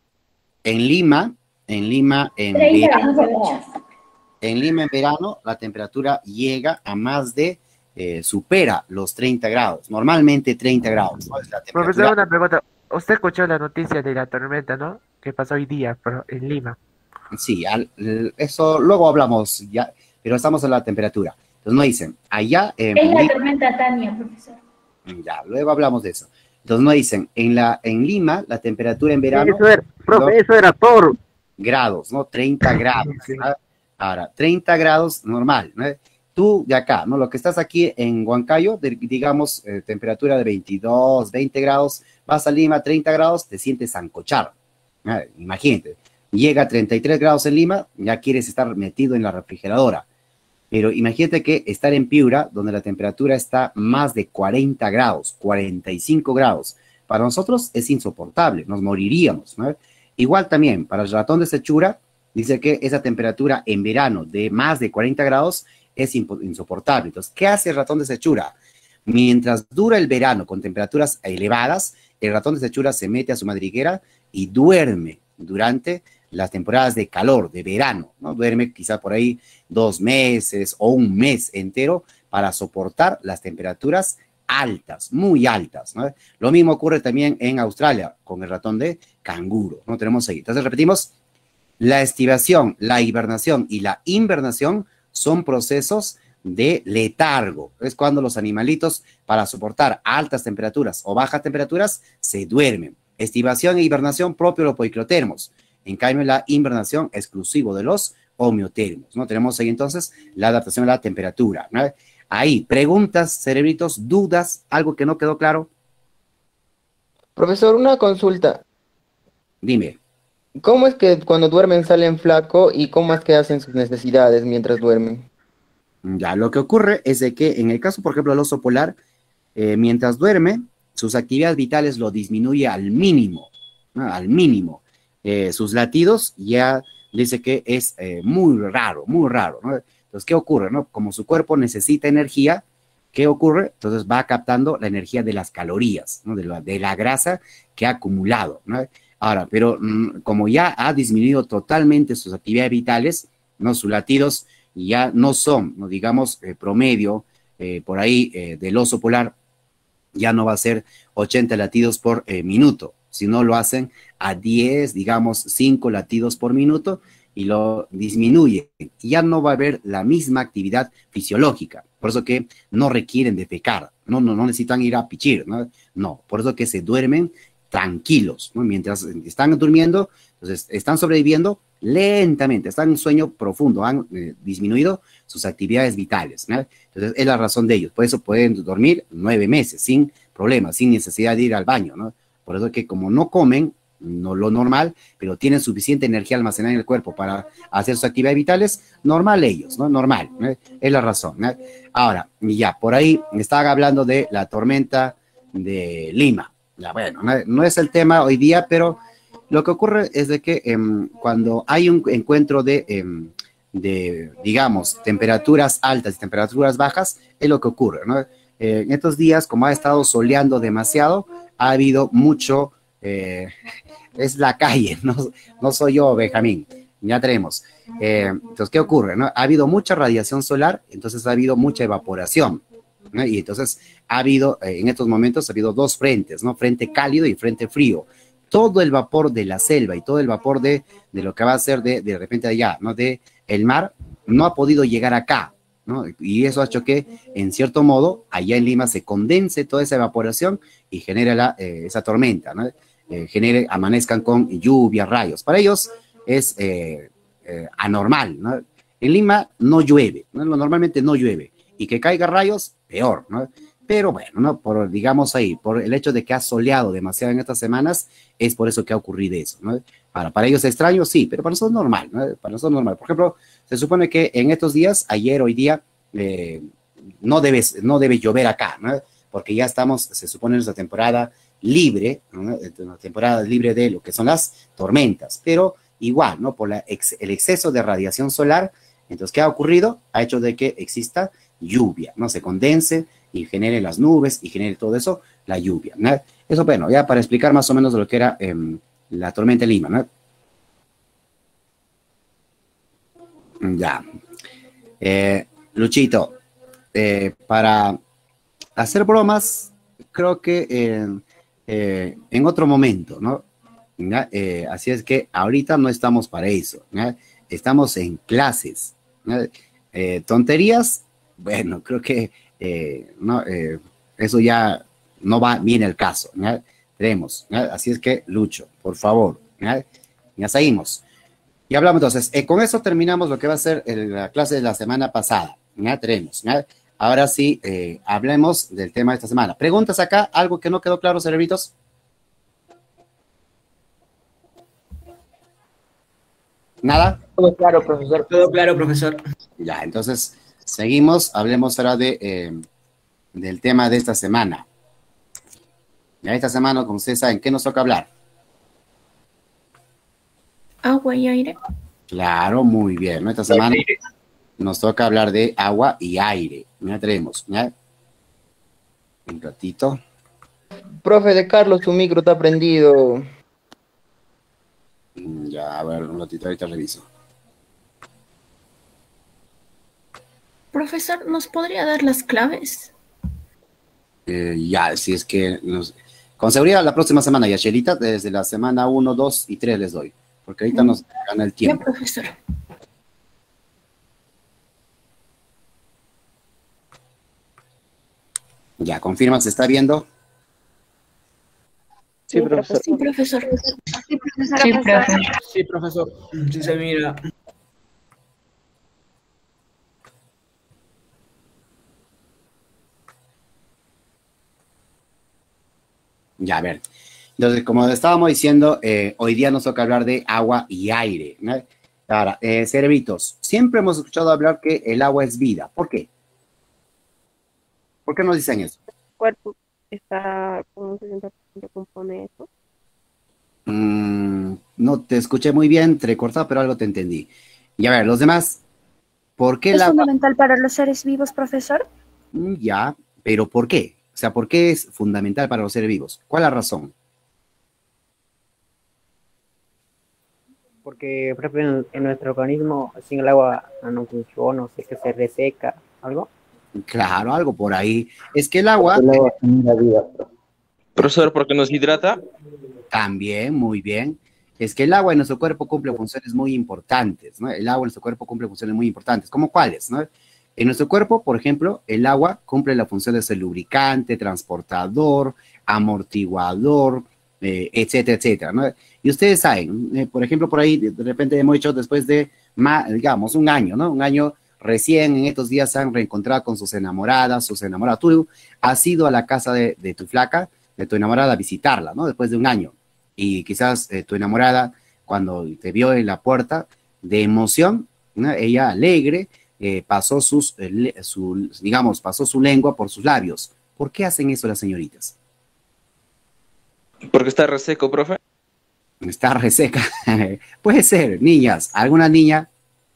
En Lima, en Lima, en verano, en Lima en verano, la temperatura llega a más de, eh, supera los treinta grados. Normalmente treinta grados, ¿no? Es la Profesor, temperatura. una pregunta. Usted escuchó la noticia de la tormenta, ¿no? Que pasó hoy día pero en Lima. Sí, al- l- eso luego hablamos ya, pero estamos en la temperatura. Entonces nos dicen, allá en Es la Lima, tormenta Tania, profesor. ya, luego hablamos de eso. Entonces nos dicen, en la, en Lima, la temperatura en verano, Eso era, profe, ¿no? eso era Thor. grados, ¿no? treinta grados. Sí. ¿no? Ahora, treinta grados normal, ¿no? Tú de acá, ¿no? Lo que estás aquí en Huancayo, de- digamos, eh, temperatura de veintidós, veinte grados, vas a Lima, treinta grados, te sientes sancochado. ¿no? Imagínate, llega a treinta y tres grados en Lima, ya quieres estar metido en la refrigeradora. Pero imagínate que estar en Piura, donde la temperatura está más de cuarenta grados, cuarenta y cinco grados, para nosotros es insoportable, nos moriríamos, ¿no? Igual también, para el ratón de Sechura, dice que esa temperatura en verano de más de cuarenta grados es impo- insoportable. Entonces, ¿qué hace el ratón de Sechura? Mientras dura el verano con temperaturas elevadas, el ratón de Sechura se mete a su madriguera y duerme durante las temporadas de calor, de verano, ¿no? Duerme quizá por ahí dos meses o un mes entero para soportar las temperaturas altas, muy altas, ¿no? Lo mismo ocurre también en Australia con el ratón de canguro, ¿no? Tenemos ahí. Entonces, repetimos, la estivación, la hibernación y la invernación son procesos de letargo. Es cuando los animalitos, para soportar altas temperaturas o bajas temperaturas, se duermen. Estivación e hibernación propio de los poikilothermos. En cambio, la invernación exclusivo de los homeotermos, ¿no? Tenemos ahí entonces la adaptación a la temperatura, ¿no? Ahí, preguntas, cerebritos, dudas, algo que no quedó claro. Profesor, una consulta. Dime. ¿Cómo es que cuando duermen salen flaco y cómo es que hacen sus necesidades mientras duermen? Ya, lo que ocurre es de que en el caso, por ejemplo, del oso polar, eh, mientras duerme, sus actividades vitales lo disminuye al mínimo, ¿no? Al mínimo. Eh, sus latidos ya dice que es eh, muy raro, muy raro, ¿no? Entonces, ¿qué ocurre, no? Como su cuerpo necesita energía, ¿qué ocurre? Entonces va captando la energía de las calorías, ¿no? De la, de la grasa que ha acumulado, ¿no? Ahora, pero mmm, como ya ha disminuido totalmente sus actividades vitales, ¿no? Sus latidos ya no son, ¿no? Digamos, eh, promedio, eh, por ahí eh, del oso polar, ya no va a ser ochenta latidos por eh, minuto, sino lo hacen a diez, digamos, cinco latidos por minuto y lo disminuye. Ya no va a haber la misma actividad fisiológica, por eso que no requieren de pecar, no, no, no necesitan ir a pichir, ¿no? No, por eso que se duermen tranquilos, ¿no? Mientras están durmiendo, entonces están sobreviviendo lentamente, están en un sueño profundo, han eh, disminuido sus actividades vitales, ¿no? Entonces es la razón de ellos, por eso pueden dormir nueve meses sin problemas, sin necesidad de ir al baño, ¿no? Por eso que como no comen, no lo normal, pero tienen suficiente energía almacenada en el cuerpo para hacer sus actividades vitales, normal ellos, ¿no? Normal, ¿no? Es la razón, ¿no? Ahora, ya, por ahí me estaban hablando de la tormenta de Lima. Ya, bueno, no, no es el tema hoy día, pero lo que ocurre es de que eh, cuando hay un encuentro de, eh, de, digamos, temperaturas altas y temperaturas bajas, es lo que ocurre, ¿no? Eh, en estos días, como ha estado soleando demasiado, ha habido mucho, eh, es la calle, no, no soy yo, Benjamín, Ya tenemos. Eh, entonces, ¿qué ocurre? ¿No? Ha habido mucha radiación solar, entonces ha habido mucha evaporación, ¿no? Y entonces ha habido, eh, en estos momentos ha habido dos frentes, ¿no? Frente cálido y frente frío. Todo el vapor de la selva y todo el vapor de, de lo que va a ser de, de repente allá, ¿no? De el mar, no ha podido llegar acá, ¿no? Y eso ha hecho que, en cierto modo, allá en Lima se condense toda esa evaporación y genere la, eh, esa tormenta, ¿no? Eh, genere, amanezcan con lluvia, rayos. Para ellos es eh, eh, anormal, ¿no? En Lima no llueve, ¿no? Normalmente no llueve, y que caiga rayos, peor, ¿no? Pero bueno, ¿no? Por, digamos ahí, por el hecho de que ha soleado demasiado en estas semanas, es por eso que ha ocurrido eso, ¿no? Para, para ellos es extraño, sí, pero para nosotros es normal, ¿no? Para nosotros es normal. Por ejemplo, se supone que en estos días, ayer, hoy día, eh, no, debe, no debe llover acá, ¿no? Porque ya estamos, se supone, en nuestra temporada libre, ¿no? Una temporada libre de lo que son las tormentas, pero igual, ¿no? Por la ex, el exceso de radiación solar, entonces, ¿qué ha ocurrido? Ha hecho de que exista lluvia, ¿no? Se condense y genere las nubes y genere todo eso, la lluvia, ¿no? Eso, bueno, ya para explicar más o menos de lo que era eh, la tormenta en Lima, ¿no? Ya. Eh, Luchito, eh, para hacer bromas, creo que eh, eh, en otro momento, ¿no? ¿Ya? Eh, así es que ahorita no estamos para eso, ¿ya? Estamos en clases, ¿ya? Eh, tonterías, bueno, creo que eh, no, eh, eso ya no va bien el caso, ¿ya? Tenemos, ¿ya? Así es que, Lucho, por favor, ¿ya? Ya seguimos. Y hablamos entonces, eh, con eso terminamos lo que va a ser el, la clase de la semana pasada, ¿ya? Tenemos, ¿ya? Ahora sí, eh, hablemos del tema de esta semana. ¿Preguntas acá? ¿Algo que no quedó claro, cerebritos? ¿Nada? Todo claro, profesor. Todo claro, profesor. Ya, entonces, seguimos. Hablemos ahora de, eh, del tema de esta semana. Ya esta semana, como ustedes saben, ¿qué nos toca hablar? Agua y aire. Claro, muy bien, ¿no? Esta semana nos toca hablar de agua y aire. Ya tenemos, ¿ya? Un ratito. Profe de Carlos, su micro está prendido. Ya, a ver, un ratito, ahorita reviso. Profesor, ¿nos podría dar las claves? Eh, ya, si es que nos... Con seguridad la próxima semana, Yachelita, desde la semana uno, dos y tres les doy, porque ahorita nos gana el tiempo. Ya, profesor. Ya, confirma, ¿se está viendo? Sí, profesor. Sí, profesor. Sí, profesora, Sí, profesora. profe. Sí, profesor. Sí, se mira. Ya, a ver. Entonces, como estábamos diciendo, eh, hoy día nos toca hablar de agua y aire, ¿no? Ahora, eh, cerebritos, siempre hemos escuchado hablar que el agua es vida. ¿Por qué? ¿Por qué nos dicen eso? El cuerpo está con un sesenta por ciento compone eso. Mm, no te escuché muy bien, entrecortado, pero algo te entendí. Y a ver, los demás, ¿por qué el ¿Es agua? fundamental para los seres vivos, profesor? Mm, ya, pero ¿por qué? O sea, ¿por qué es fundamental para los seres vivos? ¿Cuál es la razón? Porque, por ejemplo, en, en nuestro organismo, sin el agua no funciona, no sé, que se reseca, ¿algo? Claro, algo por ahí. Es que el agua... El agua genera vida, profe. Profesor, ¿por qué nos hidrata? También, muy bien. Es que el agua en nuestro cuerpo cumple funciones muy importantes, ¿no? El agua en nuestro cuerpo cumple funciones muy importantes. ¿Cómo cuáles, no? En nuestro cuerpo, por ejemplo, el agua cumple la función de ser lubricante, transportador, amortiguador, eh, etcétera, etcétera, ¿no? Y ustedes saben, eh, por ejemplo, por ahí de repente hemos hecho después de, más, digamos, un año, ¿no? Un año recién en estos días se han reencontrado con sus enamoradas, sus enamorados. Tú has ido a la casa de, de tu flaca, de tu enamorada, a visitarla, ¿no? Después de un año. Y quizás eh, tu enamorada, cuando te vio en la puerta, de emoción, ¿no? Ella alegre, eh, pasó sus, eh, su, digamos, pasó su lengua por sus labios. ¿Por qué hacen eso las señoritas? Porque está reseco, profe. Está reseca. Puede ser, niñas. ¿Alguna niña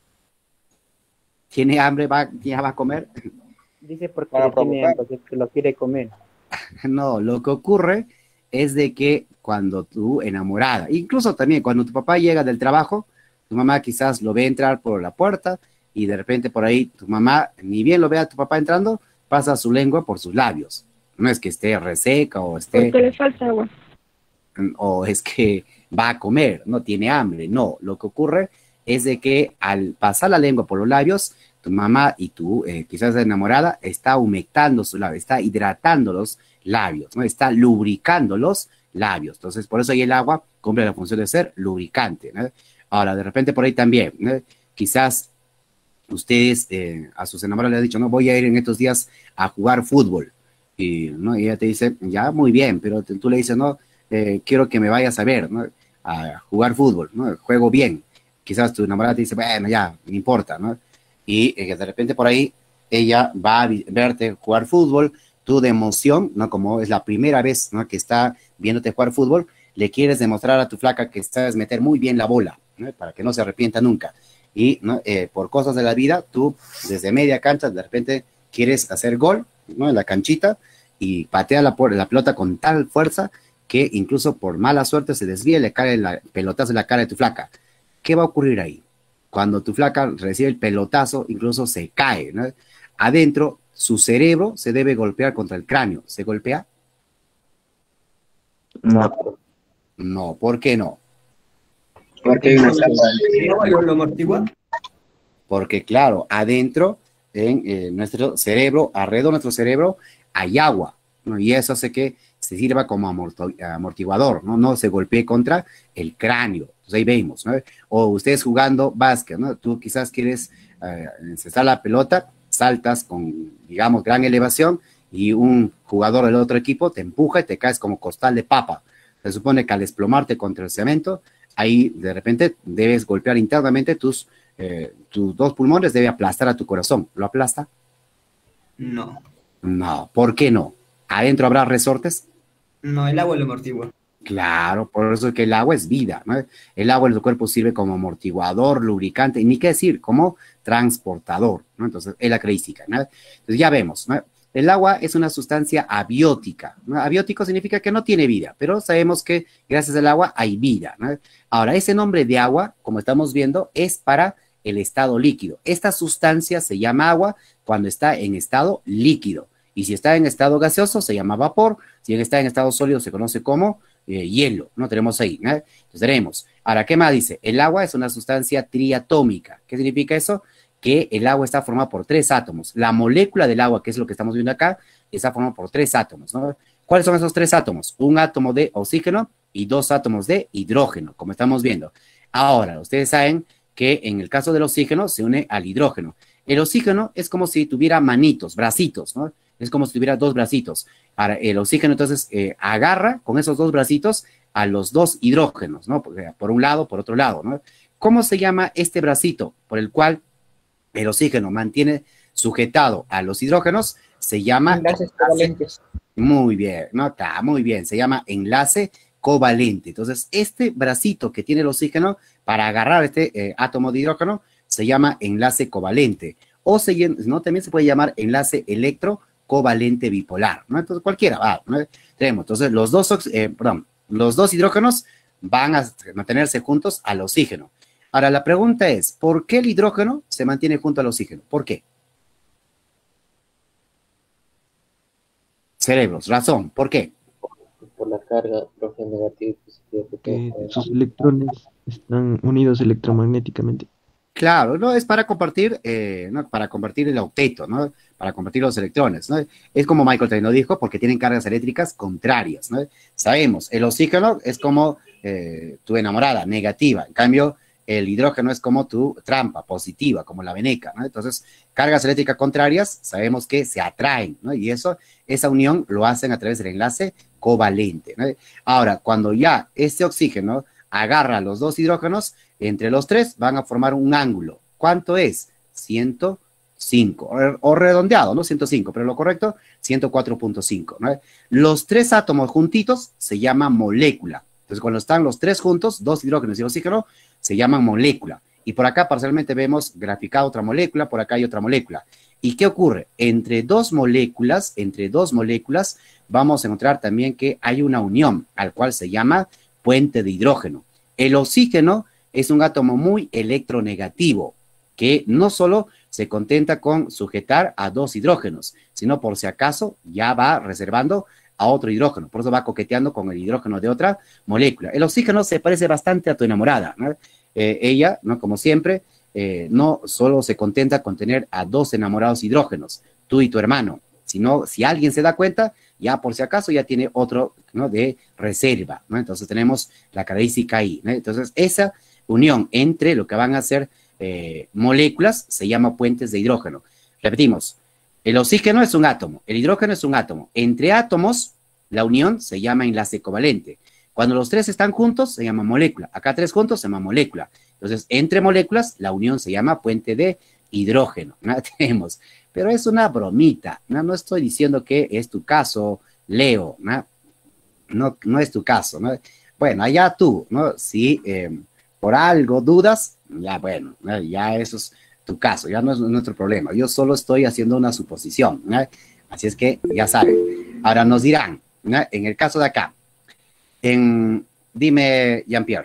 tiene hambre, va, ya va a comer? Dice porque Para tiene provocar. hambre, que lo quiere comer. No, lo que ocurre es de que cuando tu enamorada, incluso también cuando tu papá llega del trabajo, tu mamá quizás lo ve entrar por la puerta y de repente por ahí tu mamá, ni bien lo ve a tu papá entrando, pasa su lengua por sus labios. No es que esté reseca o esté... Porque le falta agua. o es que va a comer, no tiene hambre, no. Lo que ocurre es de que al pasar la lengua por los labios, tu mamá y tú, eh, quizás enamorada, está humectando sus labios, está hidratando los labios, ¿no? Está lubricando los labios. Entonces, por eso ahí el agua cumple la función de ser lubricante, ¿no? Ahora, de repente por ahí también, ¿no? Quizás ustedes eh, a sus enamorados le han dicho, no, voy a ir en estos días a jugar fútbol. Y, ¿no? y ella te dice, ya, muy bien, pero tú le dices, no, eh, quiero que me vayas a ver, ¿no? A jugar fútbol, ¿no? Juego bien. Quizás tu enamorada te dice, bueno, ya, no importa, ¿no? Y eh, de repente por ahí ella va a verte jugar fútbol, tú de emoción, ¿no? Como es la primera vez, ¿no? que está viéndote jugar fútbol, le quieres demostrar a tu flaca que sabes meter muy bien la bola, ¿no? Para que no se arrepienta nunca. Y ¿no? eh, por cosas de la vida, tú desde media cancha de repente quieres hacer gol, ¿no? En la canchita y patea la, la pelota con tal fuerza que incluso por mala suerte se desvía y le cae el pelotazo en la cara de tu flaca. ¿Qué va a ocurrir ahí? Cuando tu flaca recibe el pelotazo, incluso se cae, ¿no? Adentro, su cerebro se debe golpear contra el cráneo. ¿Se golpea? No. No, ¿por qué no? Porque hay una ¿No lo amortigua? Porque, claro, adentro, en eh, nuestro cerebro, alrededor de nuestro cerebro, hay agua, ¿no? Y eso hace que se sirva como amortiguador, ¿no? No se golpee contra el cráneo. Entonces ahí vemos, ¿no? O ustedes jugando básquet, ¿no? Tú quizás quieres eh, encestar la pelota, saltas con, digamos, gran elevación y un jugador del otro equipo te empuja y te caes como costal de papa. Se supone que al desplomarte contra el cemento, ahí de repente debes golpear internamente tus, eh, tus dos pulmones, debe aplastar a tu corazón. ¿Lo aplasta? No. No. ¿Por qué no? ¿Adentro habrá resortes? No, el agua lo amortigua. Claro, por eso es que el agua es vida, ¿no? El agua en tu cuerpo sirve como amortiguador, lubricante, y ni qué decir, como transportador, ¿no? Entonces, es la característica, ¿no? Entonces, ya vemos, ¿no? El agua es una sustancia abiótica, ¿no? Abiótico significa que no tiene vida, pero sabemos que gracias al agua hay vida, ¿no? Ahora, ese nombre de agua, como estamos viendo, es para el estado líquido. Esta sustancia se llama agua cuando está en estado líquido. Y si está en estado gaseoso, se llama vapor. Si está en estado sólido, se conoce como eh, hielo. No tenemos ahí, ¿no? Entonces tenemos. Ahora, ¿qué más dice? El agua es una sustancia triatómica. ¿Qué significa eso? Que el agua está formada por tres átomos. La molécula del agua, que es lo que estamos viendo acá, está formada por tres átomos, ¿no? ¿Cuáles son esos tres átomos? Un átomo de oxígeno y dos átomos de hidrógeno, como estamos viendo. Ahora, ustedes saben que en el caso del oxígeno se une al hidrógeno. El oxígeno es como si tuviera manitos, bracitos, ¿no? Es como si tuviera dos bracitos. Ahora, el oxígeno entonces eh, agarra con esos dos bracitos a los dos hidrógenos, ¿no? Por, por un lado, por otro lado, ¿no? ¿Cómo se llama este bracito por el cual el oxígeno mantiene sujetado a los hidrógenos? Se llama... Enlaces covalentes. Muy bien, ¿no? Está muy bien. Se llama enlace covalente. Entonces, este bracito que tiene el oxígeno para agarrar este eh, átomo de hidrógeno se llama enlace covalente. O se, ¿no? También se puede llamar enlace electrocovalente bipolar, ¿no? Entonces, cualquiera va, ¿no? Tenemos, entonces, los dos, eh, perdón, los dos hidrógenos van a mantenerse juntos al oxígeno. Ahora, la pregunta es, ¿por qué el hidrógeno se mantiene junto al oxígeno? ¿Por qué? Cerebros, razón, ¿por qué? Por la carga, profe, negativa y positiva. Porque, Eh, sus electrones están unidos electromagnéticamente. Claro, no es para compartir, eh, ¿no? Para compartir el octeto, ¿no? Para compartir los electrones, ¿no? Es como Michael también lo dijo, porque tienen cargas eléctricas contrarias, ¿no? Sabemos, el oxígeno es como eh, tu enamorada, negativa. En cambio, el hidrógeno es como tu trampa, positiva, como la veneca, ¿no? Entonces, cargas eléctricas contrarias, sabemos que se atraen, ¿no? Y eso, esa unión lo hacen a través del enlace covalente, ¿no? Ahora, cuando ya este oxígeno agarra los dos hidrógenos, entre los tres van a formar un ángulo. ¿Cuánto es? ciento cinco, o, o redondeado, ¿no? ciento cinco, pero lo correcto, ciento cuatro punto cinco, ¿no? Los tres átomos juntitos se llama molécula. Entonces, cuando están los tres juntos, dos hidrógenos y oxígeno, se llaman molécula. Y por acá parcialmente vemos graficada otra molécula, por acá hay otra molécula. ¿Y qué ocurre? Entre dos moléculas, entre dos moléculas, vamos a encontrar también que hay una unión, al cual se llama puente de hidrógeno. El oxígeno es un átomo muy electronegativo, que no solo se contenta con sujetar a dos hidrógenos, sino por si acaso ya va reservando a otro hidrógeno, por eso va coqueteando con el hidrógeno de otra molécula. El oxígeno se parece bastante a tu enamorada, ¿no? Eh, ella, ¿no? Como siempre, eh, no solo se contenta con tener a dos enamorados hidrógenos, tú y tu hermano, sino si alguien se da cuenta, ya por si acaso ya tiene otro, ¿no? De reserva, ¿no? Entonces tenemos la característica ahí, ¿no? Entonces esa unión entre lo que van a ser eh, moléculas se llama puentes de hidrógeno. Repetimos, el oxígeno es un átomo, el hidrógeno es un átomo. Entre átomos, la unión se llama enlace covalente. Cuando los tres están juntos, se llama molécula. Acá tres juntos se llama molécula. Entonces, entre moléculas, la unión se llama puente de hidrógeno. ¿No? Tenemos. Pero es una bromita. No, no estoy diciendo que es tu caso, Leo. No, no, no es tu caso. ¿No? Bueno, allá tú, ¿no? Si eh, por algo dudas, ya bueno, ¿no? Ya eso es tu caso, ya no es nuestro problema. Yo solo estoy haciendo una suposición, ¿no? Así es que ya saben. Ahora nos dirán, ¿no? En el caso de acá, en, dime, Jean-Pierre.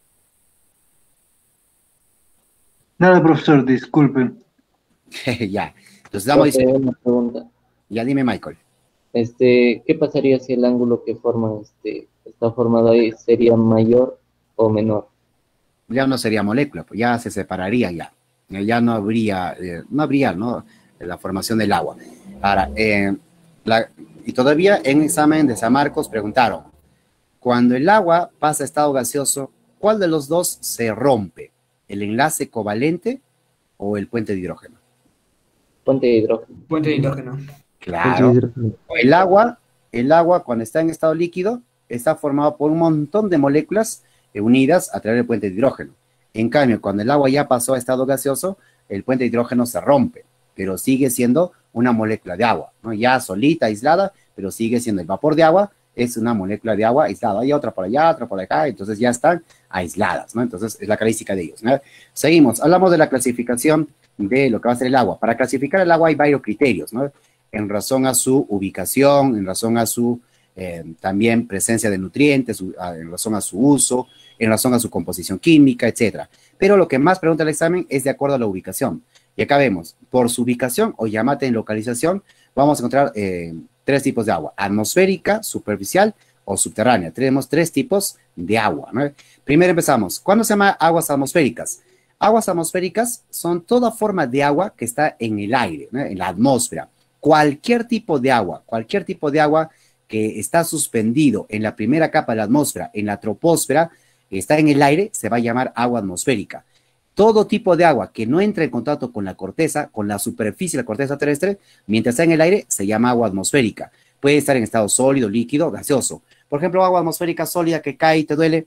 Nada, profesor, disculpen. Ya, entonces damos Profe, una pregunta. Ya dime, Michael. Este, ¿qué pasaría si el ángulo que forma este está formado ahí sería mayor o menor? Ya no sería molécula, pues ya se separaría ya. Ya no habría, eh, no habría, ¿no? La formación del agua. Ahora, eh, la, y todavía en examen de San Marcos preguntaron, cuando el agua pasa a estado gaseoso, ¿cuál de los dos se rompe? ¿El enlace covalente o el puente de hidrógeno? Puente de hidrógeno. Puente de hidrógeno. Claro. El agua, el agua cuando está en estado líquido, está formado por un montón de moléculas unidas a través del puente de hidrógeno. En cambio, cuando el agua ya pasó a estado gaseoso, el puente de hidrógeno se rompe, pero sigue siendo una molécula de agua, ¿no? Ya solita, aislada, pero sigue siendo el vapor de agua, es una molécula de agua aislada. Hay otra por allá, otra por acá, entonces ya están aisladas, ¿no? Entonces es la característica de ellos, ¿no? Seguimos, hablamos de la clasificación de lo que va a ser el agua. Para clasificar el agua hay varios criterios, ¿no? En razón a su ubicación, en razón a su eh, también presencia de nutrientes, su, a, en razón a su uso, en razón a su composición química, etcétera. Pero lo que más pregunta el examen es de acuerdo a la ubicación. Y acá vemos, por su ubicación o llamate en localización, vamos a encontrar eh, tres tipos de agua, atmosférica, superficial o subterránea. Tenemos tres tipos de agua, ¿no? Primero empezamos, ¿cuándo se llama aguas atmosféricas? Aguas atmosféricas son toda forma de agua que está en el aire, ¿no? En la atmósfera. Cualquier tipo de agua, cualquier tipo de agua que está suspendido en la primera capa de la atmósfera, en la troposfera, está en el aire, se va a llamar agua atmosférica. Todo tipo de agua que no entra en contacto con la corteza, con la superficie de la corteza terrestre, mientras está en el aire, se llama agua atmosférica. Puede estar en estado sólido, líquido, gaseoso. Por ejemplo, agua atmosférica sólida que cae y te duele.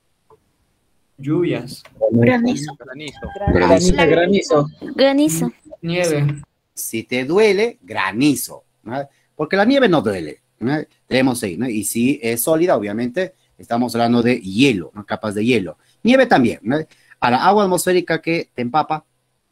Lluvias. Granizo. Granizo. Granizo. Granizo. Granizo. Nieve. Si te duele, granizo, ¿no? Porque la nieve no duele, ¿no? Tenemos ahí, ¿no? Y si es sólida, obviamente, estamos hablando de hielo, ¿no? Capas de hielo. Nieve también, ¿no? A la agua atmosférica que te empapa.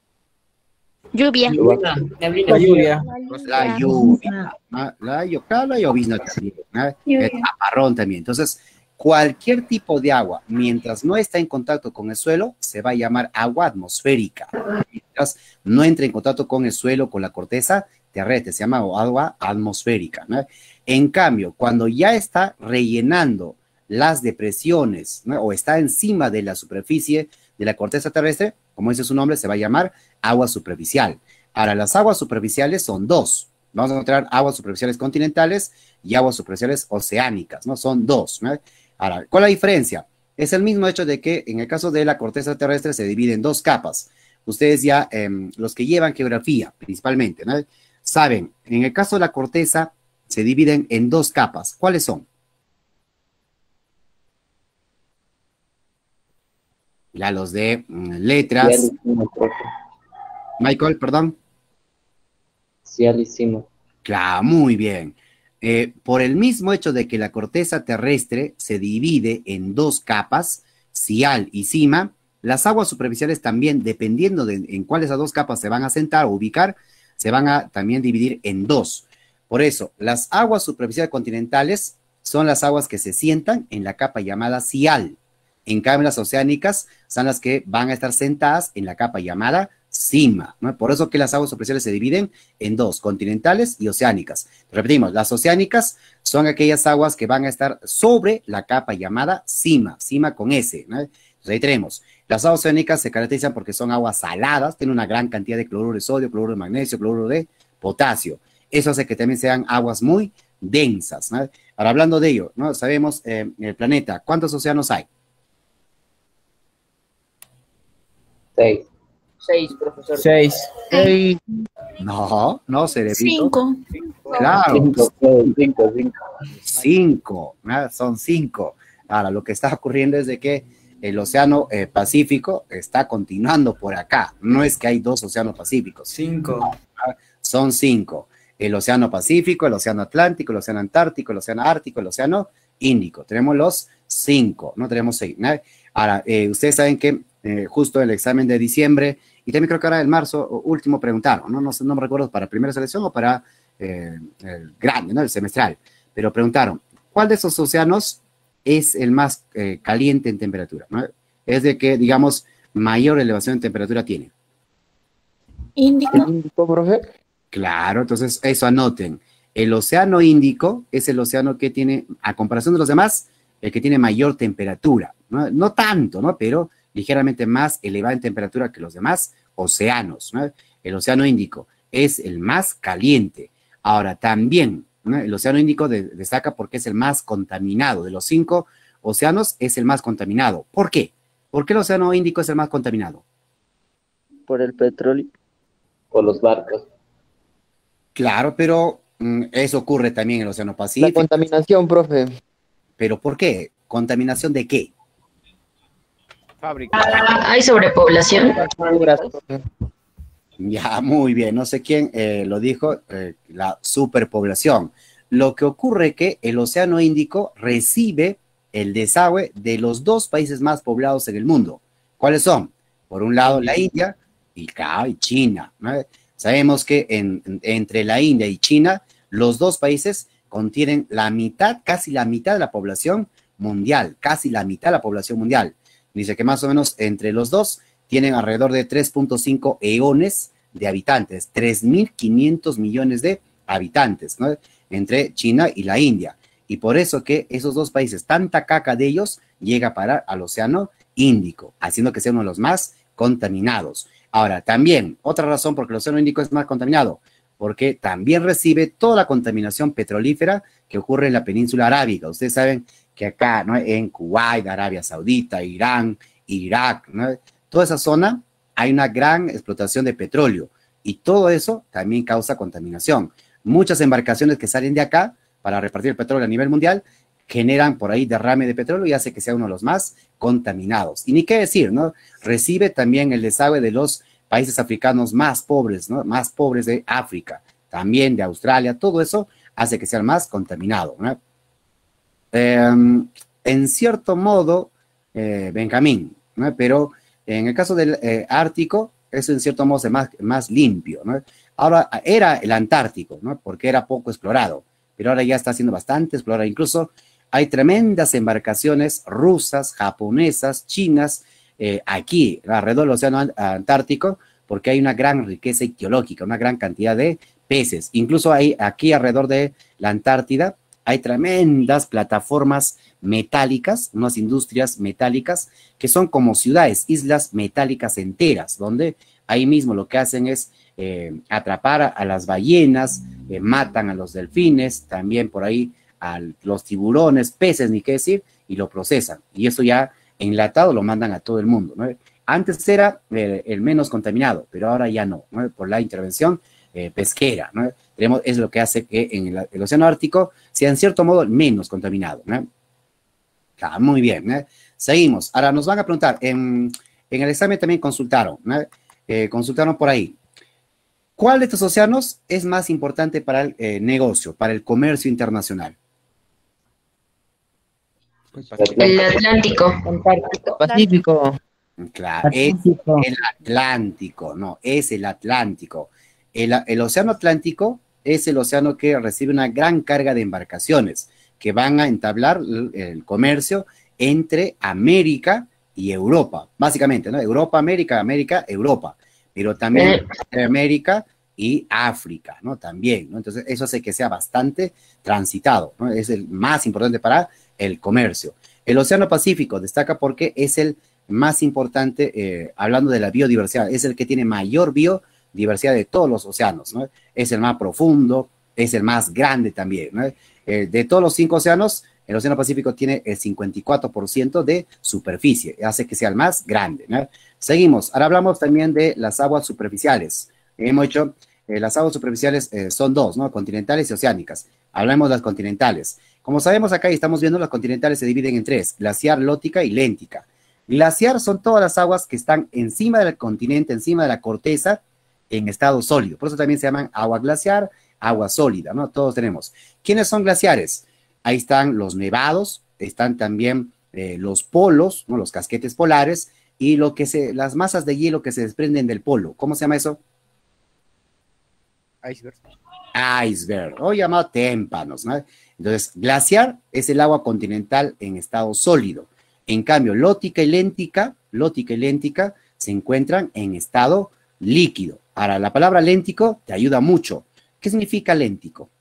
Lluvia. Neblina. Neblina. Lluvia. La lluvia, ¿no? La lluvia, la llovizna también, ¿no? El chaparrón también. Entonces, cualquier tipo de agua, mientras no está en contacto con el suelo, se va a llamar agua atmosférica. Mientras no entra en contacto con el suelo, con la corteza terrestre, se llama agua atmosférica, ¿no? En cambio, cuando ya está rellenando las depresiones, ¿no? O está encima de la superficie de la corteza terrestre, como dice su nombre, se va a llamar agua superficial. Ahora, las aguas superficiales son dos. Vamos a encontrar aguas superficiales continentales y aguas superficiales oceánicas, ¿no? Son dos, ¿no? Ahora, ¿cuál es la diferencia? Es el mismo hecho de que en el caso de la corteza terrestre se divide en dos capas. Ustedes ya, eh, los que llevan geografía principalmente, ¿no? Saben, en el caso de la corteza se dividen en dos capas. ¿Cuáles son? Ya los de mm, letras. Michael, perdón. Cial y cima. Claro, muy bien. Eh, por el mismo hecho de que la corteza terrestre se divide en dos capas, cial y cima, las aguas superficiales también, dependiendo de en cuáles de esas dos capas se van a sentar o ubicar, se van a también dividir en dos. Por eso, las aguas superficiales continentales son las aguas que se sientan en la capa llamada cial. En cambio, las oceánicas son las que van a estar sentadas en la capa llamada cima, ¿no? Por eso que las aguas superficiales se dividen en dos, continentales y oceánicas. Repetimos, las oceánicas son aquellas aguas que van a estar sobre la capa llamada cima, cima con S, ¿no? Entonces ahí tenemos, las aguas oceánicas se caracterizan porque son aguas saladas, tienen una gran cantidad de cloruro de sodio, cloruro de magnesio, cloruro de potasio. Eso hace que también sean aguas muy densas, ¿no? Ahora, hablando de ello, ¿no? Sabemos eh, en el planeta, ¿cuántos océanos hay? Seis. Seis, profesor. Seis. Seis. No, no, cerebrito. Cinco. Claro, Cinco, cinco, cinco. cinco, ¿no? Son cinco. Ahora, lo que está ocurriendo es de que el océano eh, Pacífico está continuando por acá. No es que hay dos océanos pacíficos. Cinco. ¿No? Son cinco. El océano Pacífico, el océano Atlántico, el océano Antártico, el océano Ártico, el océano Índico. Tenemos los cinco, no tenemos seis, ¿no? Ahora, eh, ustedes saben que eh, justo el examen de diciembre, y también creo que ahora el marzo último preguntaron, ¿no? No, no me recuerdo para primera selección o para eh, el grande, ¿no? El semestral. Pero preguntaron, ¿cuál de esos océanos es el más eh, caliente en temperatura, ¿no? Es de que, digamos, mayor elevación en temperatura tiene. Índico. ¿El Índico, profe? Claro, entonces eso anoten. El océano Índico es el océano que tiene, a comparación de los demás, el que tiene mayor temperatura, ¿no? No tanto, ¿no? Pero ligeramente más elevada en temperatura que los demás océanos, ¿no? El océano Índico es el más caliente. Ahora, también, ¿no? El océano Índico de, destaca porque es el más contaminado. De los cinco océanos, es el más contaminado. ¿Por qué? ¿Por qué el océano Índico es el más contaminado? Por el petróleo. Por los barcos. Claro, pero mm, eso ocurre también en el océano La Pacífico. contaminación, profe. ¿Pero por qué? ¿Contaminación de qué? ¿Hay sobrepoblación? Ya, muy bien. No sé quién eh, lo dijo, eh, la superpoblación. Lo que ocurre es que el océano Índico recibe el desagüe de los dos países más poblados en el mundo. ¿Cuáles son? Por un lado, la India y, claro, y China, ¿no? Sabemos que en, en, entre la India y China, los dos países contienen la mitad, casi la mitad de la población mundial, casi la mitad de la población mundial. Dice que más o menos entre los dos tienen alrededor de tres punto cinco eones de habitantes, tres mil quinientos millones de habitantes, ¿no? Entre China y la India. Y por eso que esos dos países, tanta caca de ellos, llega a parar al océano Índico, haciendo que sea uno de los más contaminados. Ahora, también, otra razón por que el océano Índico es más contaminado, porque también recibe toda la contaminación petrolífera que ocurre en la península arábiga. Ustedes saben que acá, ¿no? En Kuwait, Arabia Saudita, Irán, Irak, ¿no? Toda esa zona hay una gran explotación de petróleo y todo eso también causa contaminación. Muchas embarcaciones que salen de acá para repartir el petróleo a nivel mundial generan por ahí derrame de petróleo y hace que sea uno de los más contaminados. Y ni qué decir, ¿no? Recibe también el desagüe de los países africanos más pobres, ¿no? Más pobres de África, también de Australia, todo eso hace que sea el más contaminado, ¿no? Eh, en cierto modo, eh, Benjamín, ¿no? Pero en el caso del eh, Ártico, eso en cierto modo es más, más limpio, ¿no? Ahora era el Antártico, ¿no? Porque era poco explorado, pero ahora ya está siendo bastante explorado. Incluso hay tremendas embarcaciones rusas, japonesas, chinas, eh, aquí alrededor del océano Antártico, porque hay una gran riqueza ictiológica, una gran cantidad de peces. Incluso hay aquí alrededor de la Antártida, hay tremendas plataformas metálicas, unas industrias metálicas que son como ciudades, islas metálicas enteras, donde ahí mismo lo que hacen es eh, atrapar a, a las ballenas, eh, matan a los delfines, también por ahí a los tiburones, peces, ni qué decir, y lo procesan. Y eso ya enlatado lo mandan a todo el mundo, ¿no? Antes era eh, el menos contaminado, pero ahora ya no, ¿no? Por la intervención eh, pesquera, ¿no? Tenemos, es lo que hace que en el, el océano Ártico sea en cierto modo menos contaminado, ¿no? Ah, muy bien, ¿no? Seguimos. Ahora nos van a preguntar, en, en el examen también consultaron, ¿no? Eh, consultaron por ahí. ¿Cuál de estos océanos es más importante para el eh, negocio, para el comercio internacional? El Atlántico. Pacífico. Claro, es el Atlántico, no, es el Atlántico. El, el océano Atlántico es el océano que recibe una gran carga de embarcaciones que van a entablar el, el comercio entre América y Europa, básicamente, ¿no? Europa, América, América, Europa, pero también entre América y África, ¿no? También, ¿no? Entonces, eso hace que sea bastante transitado, ¿no? Es el más importante para el comercio. El Océano Pacífico destaca porque es el más importante, eh, hablando de la biodiversidad, es el que tiene mayor biodiversidad de todos los océanos, ¿no? Es el más profundo, es el más grande también, ¿no? Eh, de todos los cinco océanos, el Océano Pacífico tiene el cincuenta y cuatro por ciento de superficie, hace que sea el más grande, ¿no? Seguimos, ahora hablamos también de las aguas superficiales. Hemos hecho, eh, las aguas superficiales eh, son dos, ¿no? Continentales y oceánicas. Hablamos de las continentales. Como sabemos acá y estamos viendo, las continentales se dividen en tres, glaciar, lótica y léntica. Glaciar son todas las aguas que están encima del continente, encima de la corteza, en estado sólido. Por eso también se llaman agua glaciar, agua sólida, ¿no? Todos tenemos. ¿Quiénes son glaciares? Ahí están los nevados, están también eh, los polos, ¿no? Los casquetes polares y lo que se, las masas de hielo que se desprenden del polo. ¿Cómo se llama eso? Iceberg. Iceberg, o llamado témpanos, ¿no? Entonces, glaciar es el agua continental en estado sólido. En cambio, lótica y léntica, lótica y léntica se encuentran en estado líquido. Ahora, la palabra léntico te ayuda mucho. ¿Qué significa léntico?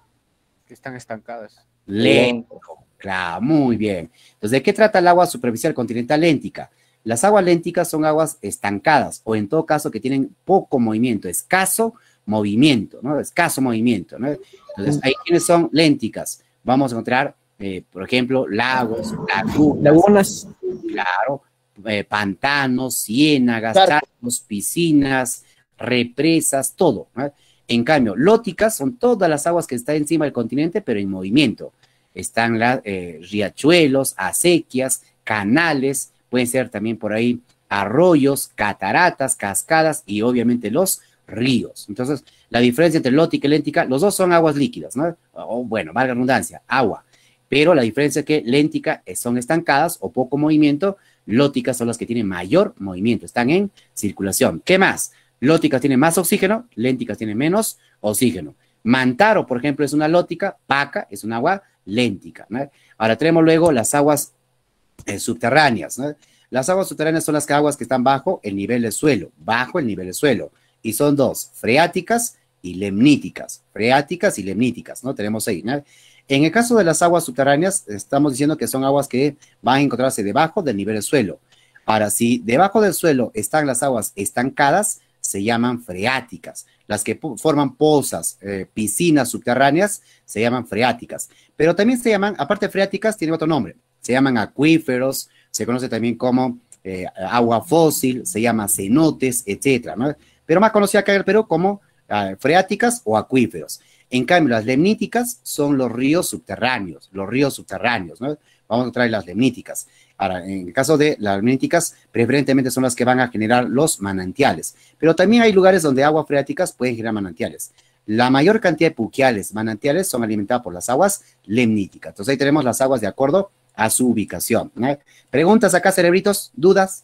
Que están estancadas. Lento, claro, muy bien. Entonces, ¿de qué trata el agua superficial continental léntica? Las aguas lénticas son aguas estancadas o en todo caso que tienen poco movimiento, escaso movimiento, ¿no? Escaso movimiento, ¿no? Entonces, ahí quienes son lénticas. Vamos a encontrar, eh, por ejemplo, lagos, lagunas, lagunas. Claro, eh, pantanos, ciénagas, charcos, piscinas, represas, todo, ¿no? En cambio, lóticas son todas las aguas que están encima del continente, pero en movimiento. Están los eh, riachuelos, acequias, canales, pueden ser también por ahí arroyos, cataratas, cascadas y obviamente los ríos. Entonces, la diferencia entre lótica y léntica, los dos son aguas líquidas, ¿no? O bueno, valga la redundancia, agua. Pero la diferencia es que léntica son estancadas o poco movimiento, lóticas son las que tienen mayor movimiento, están en circulación. ¿Qué más? Lóticas tienen más oxígeno, lénticas tienen menos oxígeno. Mantaro, por ejemplo, es una lótica, Paca es un agua léntica, ¿no? Ahora tenemos luego las aguas eh, subterráneas, ¿no? Las aguas subterráneas son las aguas que están bajo el nivel del suelo, bajo el nivel del suelo. Y son dos, freáticas y lemníticas, freáticas y lemníticas, ¿no? Tenemos ahí, ¿no? En el caso de las aguas subterráneas, estamos diciendo que son aguas que van a encontrarse debajo del nivel del suelo. Ahora, si debajo del suelo están las aguas estancadas, se llaman freáticas. Las que forman pozas, eh, piscinas subterráneas, se llaman freáticas. Pero también se llaman, aparte de freáticas, tiene otro nombre. Se llaman acuíferos, se conoce también como eh, agua fósil, se llama cenotes, etcétera, ¿no? Pero más conocida acá en el Perú como uh, freáticas o acuíferos. En cambio, las lemníticas son los ríos subterráneos, los ríos subterráneos, ¿no? Vamos a traer las lemníticas. Ahora, en el caso de las lemníticas, preferentemente son las que van a generar los manantiales. Pero también hay lugares donde aguas freáticas pueden generar manantiales. La mayor cantidad de puquiales, manantiales, son alimentadas por las aguas lemníticas. Entonces, ahí tenemos las aguas de acuerdo a su ubicación, ¿no? ¿Preguntas acá, cerebritos? ¿Dudas?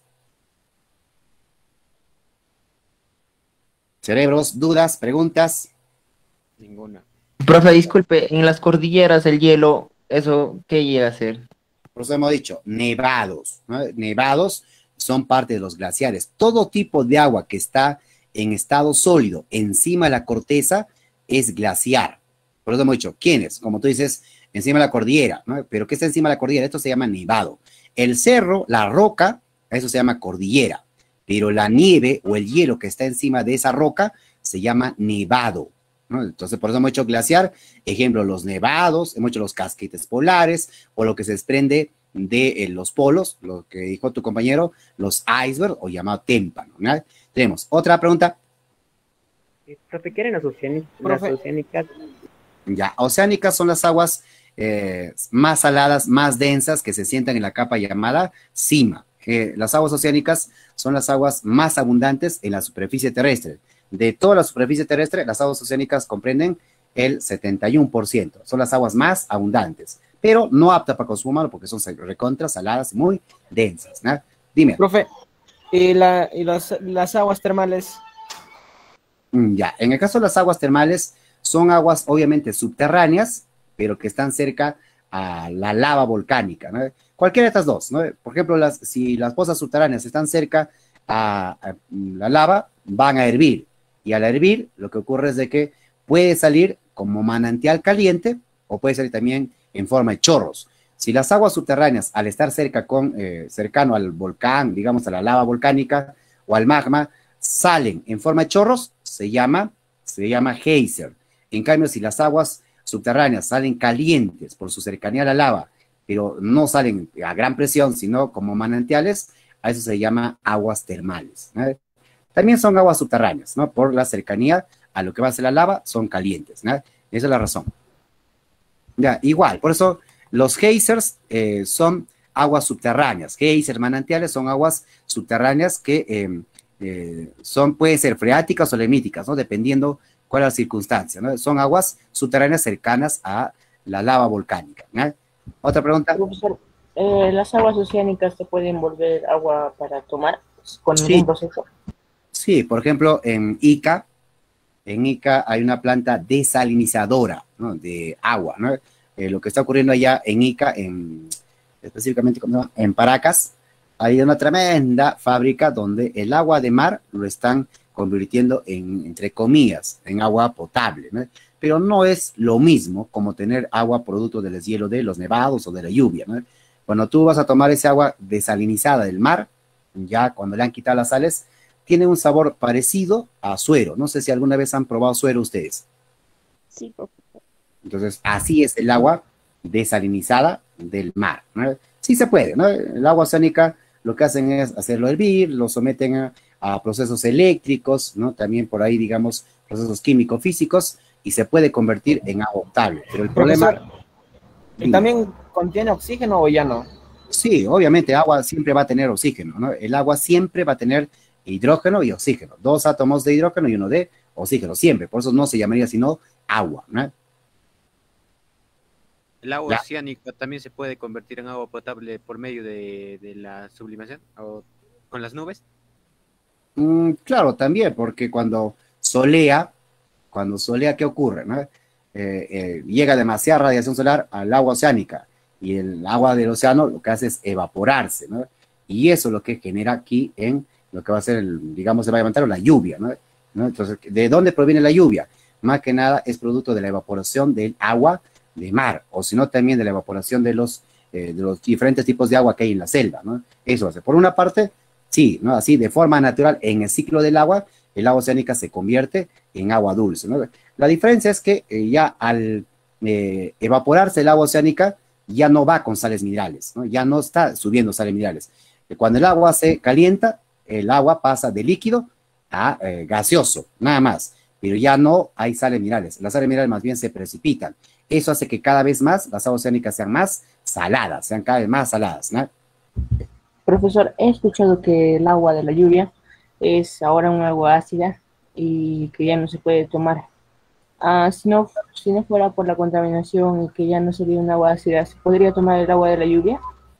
Cerebros, dudas, preguntas. Ninguna. Profe, disculpe, en las cordilleras el hielo, ¿eso qué llega a ser? Por eso hemos dicho, nevados, ¿no? Nevados son parte de los glaciares. Todo tipo de agua que está en estado sólido encima de la corteza es glaciar. Por eso hemos dicho, ¿quiénes? Como tú dices, encima de la cordillera, ¿no? Pero ¿qué está encima de la cordillera? Esto se llama nevado. El cerro, la roca, eso se llama cordillera. Pero la nieve o el hielo que está encima de esa roca se llama nevado, ¿no? Entonces, por eso hemos hecho glaciar, ejemplo, los nevados, hemos hecho los casquetes polares, o lo que se desprende de eh, los polos, lo que dijo tu compañero, los icebergs, o llamado témpano, ¿no? Tenemos otra pregunta. Profe, ¿qué eran las oceánicas? Las oceánicas. Ya, oceánicas son las aguas eh, más saladas, más densas, que se sientan en la capa llamada cima. Eh, las aguas oceánicas son las aguas más abundantes en la superficie terrestre. De toda la superficie terrestre, las aguas oceánicas comprenden el setenta y uno por ciento. Son las aguas más abundantes, pero no aptas para consumo humano porque son recontra saladas y muy densas, ¿no? Dime. Profe, ¿y, la, y las, las aguas termales? Mm, ya, en el caso de las aguas termales, son aguas obviamente subterráneas, pero que están cerca a la lava volcánica, ¿no? cualquiera de estas dos, ¿no? Por ejemplo, las, si las pozas subterráneas están cerca a, a la lava, van a hervir. Y al hervir, lo que ocurre es de que puede salir como manantial caliente o puede salir también en forma de chorros. Si las aguas subterráneas, al estar cerca con, eh, cercano al volcán, digamos a la lava volcánica o al magma, salen en forma de chorros, se llama, se llama geyser. En cambio, si las aguas subterráneas salen calientes por su cercanía a la lava, pero no salen a gran presión, sino como manantiales, a eso se llama aguas termales, ¿no? También son aguas subterráneas, ¿no? Por la cercanía a lo que va a ser la lava, son calientes, ¿no? Esa es la razón. Ya, igual, por eso los geysers eh, son aguas subterráneas. Geysers manantiales son aguas subterráneas que eh, eh, son, pueden ser freáticas o lemníticas, ¿no? Dependiendo cuál es la circunstancia, ¿no? Son aguas subterráneas cercanas a la lava volcánica, ¿no? Otra pregunta. Profesor, eh, ¿las aguas oceánicas se pueden volver agua para tomar con Sí. algún proceso? Sí, por ejemplo, en Ica, en Ica hay una planta desalinizadora, ¿no? De agua, ¿no? Eh, lo que está ocurriendo allá en Ica, en, específicamente ¿cómo se llama? En Paracas, hay una tremenda fábrica donde el agua de mar lo están convirtiendo en, entre comillas, en agua potable, ¿no? Pero no es lo mismo como tener agua producto del deshielo de los nevados o de la lluvia, ¿no? Cuando tú vas a tomar ese agua desalinizada del mar, ya cuando le han quitado las sales, tiene un sabor parecido a suero. No sé si alguna vez han probado suero ustedes. Sí, por favor. Entonces, así es el agua desalinizada del mar, ¿no? Sí se puede, ¿no? El agua oceánica lo que hacen es hacerlo hervir, lo someten a, a procesos eléctricos, ¿no? También por ahí, digamos, procesos químico-físicos, y se puede convertir en agua potable. Pero el Profesor, problema... ¿y también contiene oxígeno o ya no? Sí, obviamente, agua siempre va a tener oxígeno, ¿no? El agua siempre va a tener hidrógeno y oxígeno. Dos átomos de hidrógeno y uno de oxígeno, siempre. Por eso no se llamaría sino agua, ¿no? ¿El agua Ya. oceánica también se puede convertir en agua potable por medio de, de la sublimación o con las nubes? Mm, claro, también, porque cuando solea, cuando solea, ¿qué ocurre, no? Eh, eh, llega demasiada radiación solar al agua oceánica y el agua del océano lo que hace es evaporarse, ¿no? Y eso es lo que genera aquí en lo que va a ser, el, digamos, se va a levantar la lluvia, ¿no? ¿no? Entonces, ¿de dónde proviene la lluvia? Más que nada es producto de la evaporación del agua de mar, o si no también de la evaporación de los, eh, de los diferentes tipos de agua que hay en la selva, ¿no? Eso hace. Por una parte, sí, ¿no? Así, de forma natural, en el ciclo del agua, el agua oceánica se convierte en agua dulce, ¿no? La diferencia es que eh, ya al eh, evaporarse el agua oceánica, ya no va con sales minerales, ¿no? Ya no está subiendo sales minerales. Cuando el agua se calienta, el agua pasa de líquido a eh, gaseoso, nada más, pero ya no hay sales minerales. Las sales minerales más bien se precipitan. Eso hace que cada vez más las aguas oceánicas sean más saladas, sean cada vez más saladas, ¿no? Profesor, he escuchado que el agua de la lluvia es ahora un agua ácida y que ya no se puede tomar. Ah, si no, si no fuera por la contaminación y que ya no sería un agua ácida, ¿se podría tomar el agua de la lluvia?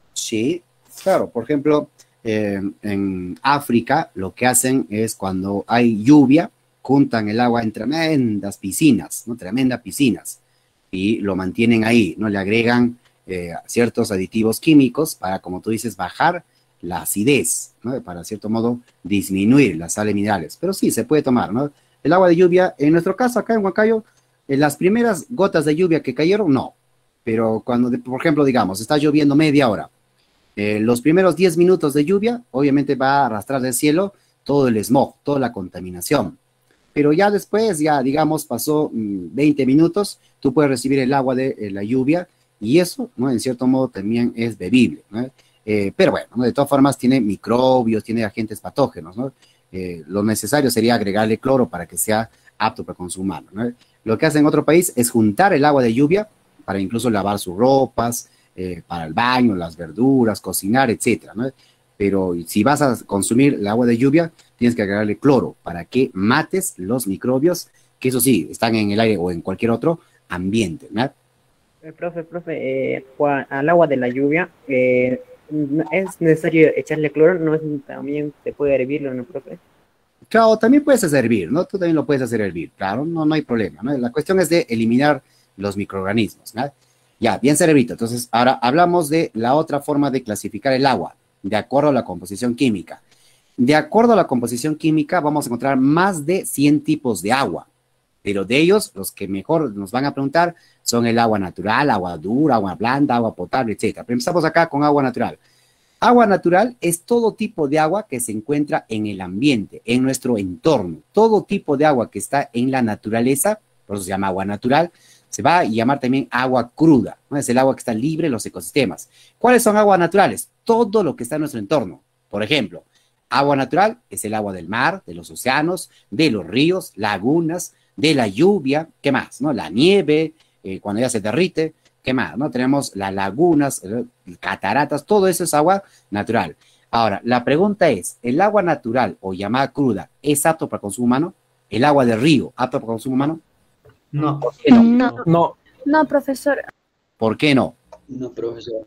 Sí, claro. Por ejemplo, eh, en África lo que hacen es cuando hay lluvia, juntan el agua en tremendas piscinas, ¿no? Tremendas piscinas, y lo mantienen ahí, ¿no? Le agregan eh, ciertos aditivos químicos para, como tú dices, bajar la acidez, ¿no? Para, cierto modo, disminuir las sales minerales. Pero sí, se puede tomar, ¿no? El agua de lluvia, en nuestro caso acá en Huancayo, en las primeras gotas de lluvia que cayeron, no. Pero cuando, por ejemplo, digamos, está lloviendo media hora, eh, los primeros diez minutos de lluvia, obviamente va a arrastrar del cielo todo el smog, toda la contaminación. Pero ya después, ya digamos, pasó mmm, veinte minutos, tú puedes recibir el agua de eh, la lluvia y eso, ¿no? En cierto modo también es bebible, ¿no? Eh, pero bueno, ¿no? De todas formas tiene microbios, tiene agentes patógenos, ¿no? Eh, lo necesario sería agregarle cloro para que sea apto para consumo humano, ¿no? Lo que hace en otro país es juntar el agua de lluvia para incluso lavar sus ropas, eh, para el baño, las verduras, cocinar, etcétera, ¿no? Pero si vas a consumir el agua de lluvia, tienes que agregarle cloro para que mates los microbios, que eso sí, están en el aire o en cualquier otro ambiente, ¿no? Eh, profe, profe, eh, Juan, al agua de la lluvia, eh, ¿es necesario echarle cloro? ¿No es, también se puede hervirlo, no, profe? Claro, también puedes hacer hervir, ¿no? Tú también lo puedes hacer hervir, claro, no, no hay problema, ¿no? La cuestión es de eliminar los microorganismos, ¿no? Ya, bien cerebrito. Entonces, ahora hablamos de la otra forma de clasificar el agua, de acuerdo a la composición química. De acuerdo a la composición química, vamos a encontrar más de cien tipos de agua, pero de ellos, los que mejor nos van a preguntar son el agua natural, agua dura, agua blanda, agua potable, etcétera. Pero empezamos acá con agua natural. Agua natural es todo tipo de agua que se encuentra en el ambiente, en nuestro entorno. Todo tipo de agua que está en la naturaleza, por eso se llama agua natural, se va a llamar también agua cruda, ¿no? Es el agua que está libre en los ecosistemas. ¿Cuáles son aguas naturales? Todo lo que está en nuestro entorno. Por ejemplo, agua natural es el agua del mar, de los océanos, de los ríos, lagunas, de la lluvia, ¿qué más? ¿No? La nieve, eh, cuando ya se derrite, ¿qué más? ¿No? Tenemos las lagunas, eh, cataratas, todo eso es agua natural. Ahora, la pregunta es, ¿el agua natural o llamada cruda es apto para consumo humano? ¿El agua de río apto para consumo humano? No. ¿Por qué no? No. No. No, profesor. ¿Por qué no? No, profesor.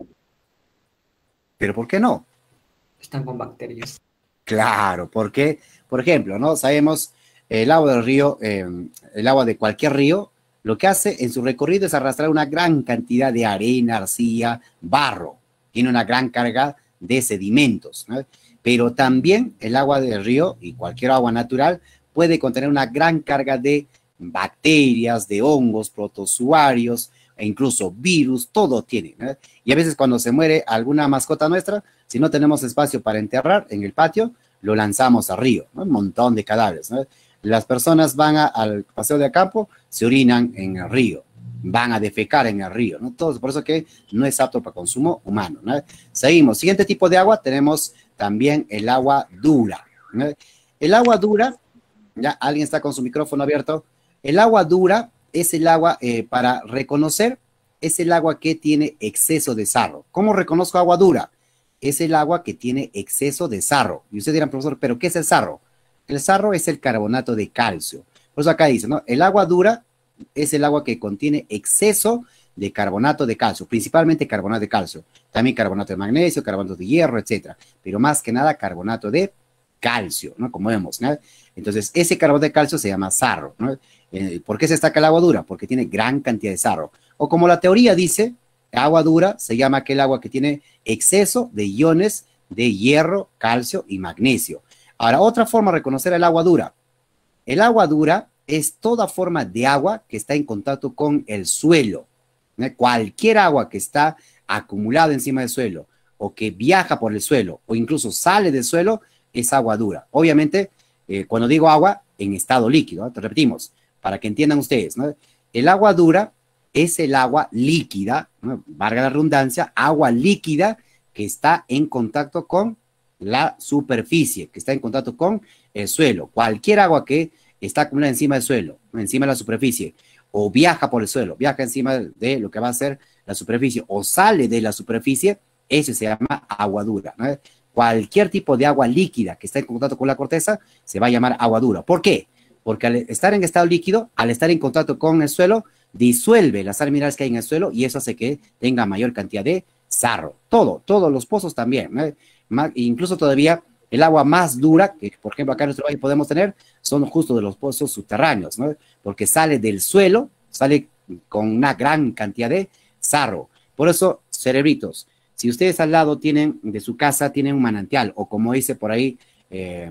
¿Pero por qué no? Están con bacterias. Claro, porque, por ejemplo, ¿no? Sabemos el agua del río, eh, el agua de cualquier río, lo que hace en su recorrido es arrastrar una gran cantidad de arena, arcilla, barro. Tiene una gran carga de sedimentos, ¿no? Pero también el agua del río y cualquier agua natural puede contener una gran carga de bacterias, de hongos, protozoarios e incluso virus, todo tiene, ¿no? Y a veces cuando se muere alguna mascota nuestra, si no tenemos espacio para enterrar en el patio, lo lanzamos al río, ¿no? Un montón de cadáveres, ¿no? Las personas van a, al paseo de campo, se orinan en el río, van a defecar en el río, ¿no? Todo, por eso que no es apto para consumo humano, ¿no? Seguimos. Siguiente tipo de agua, tenemos también el agua dura, ¿no? El agua dura, ya alguien está con su micrófono abierto. El agua dura es el agua, eh, para reconocer, es el agua que tiene exceso de sarro. ¿Cómo reconozco agua dura? Es el agua que tiene exceso de sarro. Y ustedes dirán, profesor, ¿pero qué es el sarro? El sarro es el carbonato de calcio. Por eso acá dice, ¿no? El agua dura es el agua que contiene exceso de carbonato de calcio, principalmente carbonato de calcio. También carbonato de magnesio, carbonato de hierro, etcétera. Pero más que nada carbonato de calcio, ¿no? Como vemos, ¿no? Entonces, ese carbonato de calcio se llama sarro, ¿no? Eh, ¿Por qué se destaca el agua dura? Porque tiene gran cantidad de sarro. O como la teoría dice, agua dura se llama aquel agua que tiene exceso de iones de hierro, calcio y magnesio. Ahora, otra forma de reconocer el agua dura. El agua dura es toda forma de agua que está en contacto con el suelo, ¿no? Cualquier agua que está acumulada encima del suelo o que viaja por el suelo o incluso sale del suelo es agua dura. Obviamente, eh, cuando digo agua, en estado líquido, ¿no? Te repetimos, para que entiendan ustedes, ¿no? El agua dura es el agua líquida, ¿no? Valga la redundancia, agua líquida que está en contacto con la superficie, que está en contacto con el suelo. Cualquier agua que está acumulada encima del suelo, ¿no? Encima de la superficie, o viaja por el suelo, viaja encima de lo que va a ser la superficie, o sale de la superficie, eso se llama agua dura, ¿no? Cualquier tipo de agua líquida que está en contacto con la corteza se va a llamar agua dura. ¿Por qué? Porque al estar en estado líquido, al estar en contacto con el suelo, disuelve las sales minerales que hay en el suelo y eso hace que tenga mayor cantidad de sarro. Todo, todos los pozos también, ¿no? Incluso todavía el agua más dura, que por ejemplo acá en nuestro país podemos tener, son justo de los pozos subterráneos, ¿no? Porque sale del suelo, sale con una gran cantidad de sarro. Por eso, cerebritos, si ustedes al lado tienen, de su casa, tienen un manantial, o como dice por ahí eh,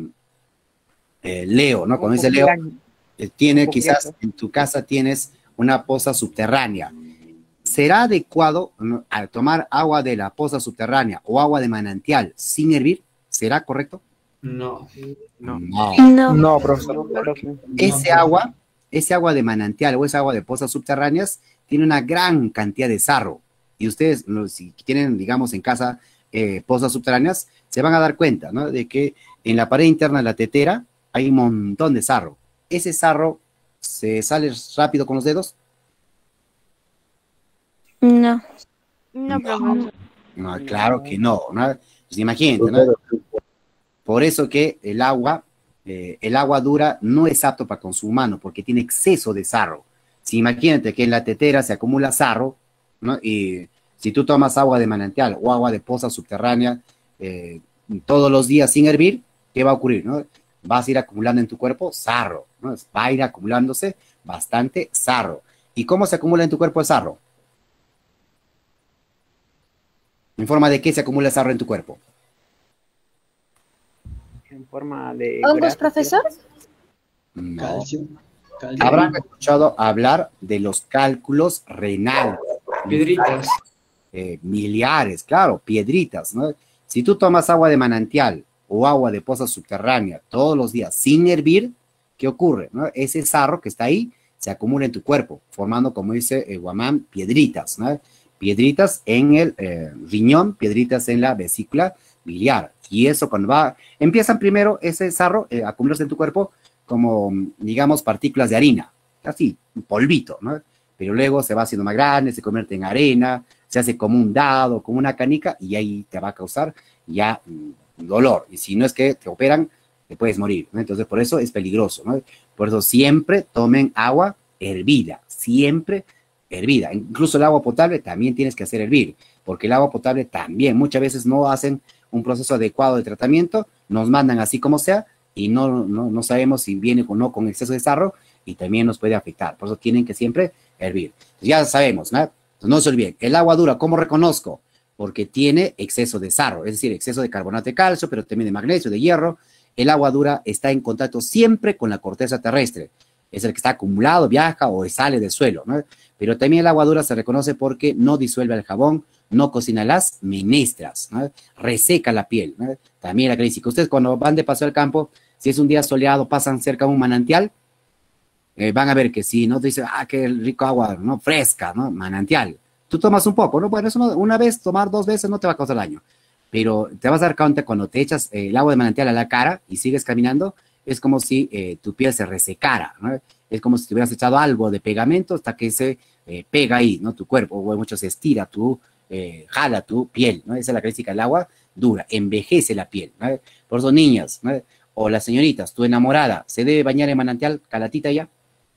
eh, Leo, ¿no? Cuando dice Leo, eh, tiene quizás en tu casa tienes una poza subterránea. ¿Será adecuado, ¿no?, al tomar agua de la poza subterránea o agua de manantial sin hervir? ¿Será correcto? No. No. No, no profesor. Ese agua, ese agua de manantial o esa agua de pozas subterráneas tiene una gran cantidad de sarro. Y ustedes, si tienen, digamos, en casa eh, pozas subterráneas, se van a dar cuenta, ¿no?, de que en la pared interna de la tetera hay un montón de sarro. Ese sarro se sale rápido con los dedos. No. No, profesor. No, claro que no, ¿no? Pues imagínate, ¿no? Por eso que el agua, eh, el agua dura no es apto para consumo humano, porque tiene exceso de sarro. Si imagínate que en la tetera se acumula sarro, ¿no? Y si tú tomas agua de manantial o agua de poza subterránea eh, todos los días sin hervir, ¿qué va a ocurrir, no? Vas a ir acumulando en tu cuerpo sarro, ¿no? Va a ir acumulándose bastante sarro. ¿Y cómo se acumula en tu cuerpo el sarro? ¿En forma de qué se acumula sarro en tu cuerpo? En forma de... ¿Hongos, grasa, profesor? No. Calcio. Calcio. Habrán escuchado hablar de los cálculos renales. Piedritas. Eh, miliares, claro, piedritas, ¿no? Si tú tomas agua de manantial o agua de poza subterránea todos los días sin hervir, ¿qué ocurre? ¿No? Ese sarro que está ahí se acumula en tu cuerpo, formando, como dice eh, Guamán, piedritas, ¿no? Piedritas en el eh, riñón, piedritas en la vesícula biliar. Y eso cuando va, empiezan primero ese sarro eh, a acumularse en tu cuerpo como, digamos, partículas de harina, así, un polvito, ¿no? Pero luego se va haciendo más grande, se convierte en arena, se hace como un dado, como una canica, y ahí te va a causar ya mm, dolor. Y si no es que te operan, te puedes morir, ¿no? Entonces, por eso es peligroso, ¿no? Por eso siempre tomen agua hervida, siempre hervida. Incluso el agua potable también tienes que hacer hervir, porque el agua potable también muchas veces no hacen un proceso adecuado de tratamiento, nos mandan así como sea, y no, no, no sabemos si viene o no con exceso de sarro, y también nos puede afectar. Por eso tienen que siempre hervir. Entonces, ya sabemos, ¿no? Entonces, no se olviden, el agua dura, ¿cómo reconozco? Porque tiene exceso de sarro, es decir, exceso de carbonato de calcio, pero también de magnesio, de hierro. El agua dura está en contacto siempre con la corteza terrestre. Es el que está acumulado, viaja o sale del suelo, ¿no? Pero también el agua dura se reconoce porque no disuelve el jabón, no cocina las menestras, ¿no? Reseca la piel, ¿no? También la crítica. Ustedes cuando van de paseo al campo, si es un día soleado, pasan cerca de un manantial, eh, van a ver que sí, ¿no? Te dicen, ah, qué rico agua, ¿no? Fresca, ¿no? Manantial. Tú tomas un poco, ¿no? Bueno, eso no, una vez, tomar dos veces no te va a causar daño. Pero te vas a dar cuenta cuando te echas eh, el agua de manantial a la cara y sigues caminando, es como si eh, tu piel se resecara, ¿no? Es como si te hubieras echado algo de pegamento hasta que se eh, pega ahí, ¿no? Tu cuerpo, o mucho se estira, tu, eh, jala tu piel, ¿no? Esa es la característica del agua dura, envejece la piel, ¿no? Por eso, niñas, ¿no? O las señoritas, tu enamorada, ¿se debe bañar en manantial, calatita ya?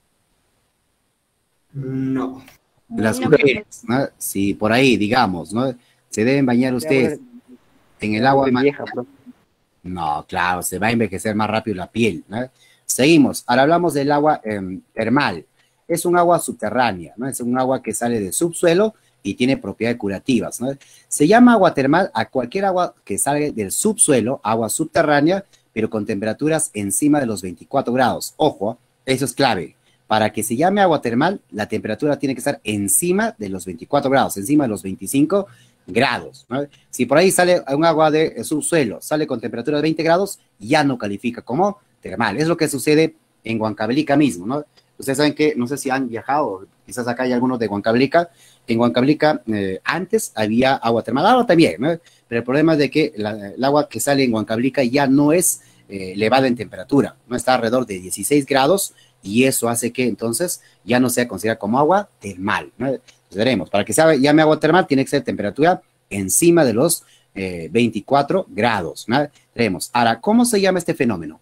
No. Las No, mujeres, ¿no? Sí, por ahí, digamos, ¿no? Se deben bañar ustedes en el agua de vieja, manantial. No, claro, se va a envejecer más rápido la piel, ¿no? Seguimos, ahora hablamos del agua eh, termal. Es un agua subterránea, ¿no? Es un agua que sale del subsuelo y tiene propiedades curativas, ¿no? Se llama agua termal a cualquier agua que sale del subsuelo, agua subterránea, pero con temperaturas encima de los veinticuatro grados. Ojo, eso es clave. Para que se llame agua termal, la temperatura tiene que estar encima de los veinticuatro grados, encima de los veinticinco grados, ¿no? Si por ahí sale un agua de subsuelo, sale con temperatura de veinte grados, ya no califica como termal. Es lo que sucede en Huancavelica mismo, ¿no? Ustedes saben que, no sé si han viajado, quizás acá hay algunos de Huancavelica. En Huancavelica eh, antes había agua termal, ahora también, ¿no? Pero el problema es de que la, el agua que sale en Huancavelica ya no es eh, elevada en temperatura, no está alrededor de dieciséis grados, y eso hace que entonces ya no sea considerada como agua termal, ¿no? Entonces veremos, para que se llame agua termal tiene que ser temperatura encima de los eh, veinticuatro grados, ¿no? Veremos. Ahora, ¿cómo se llama este fenómeno?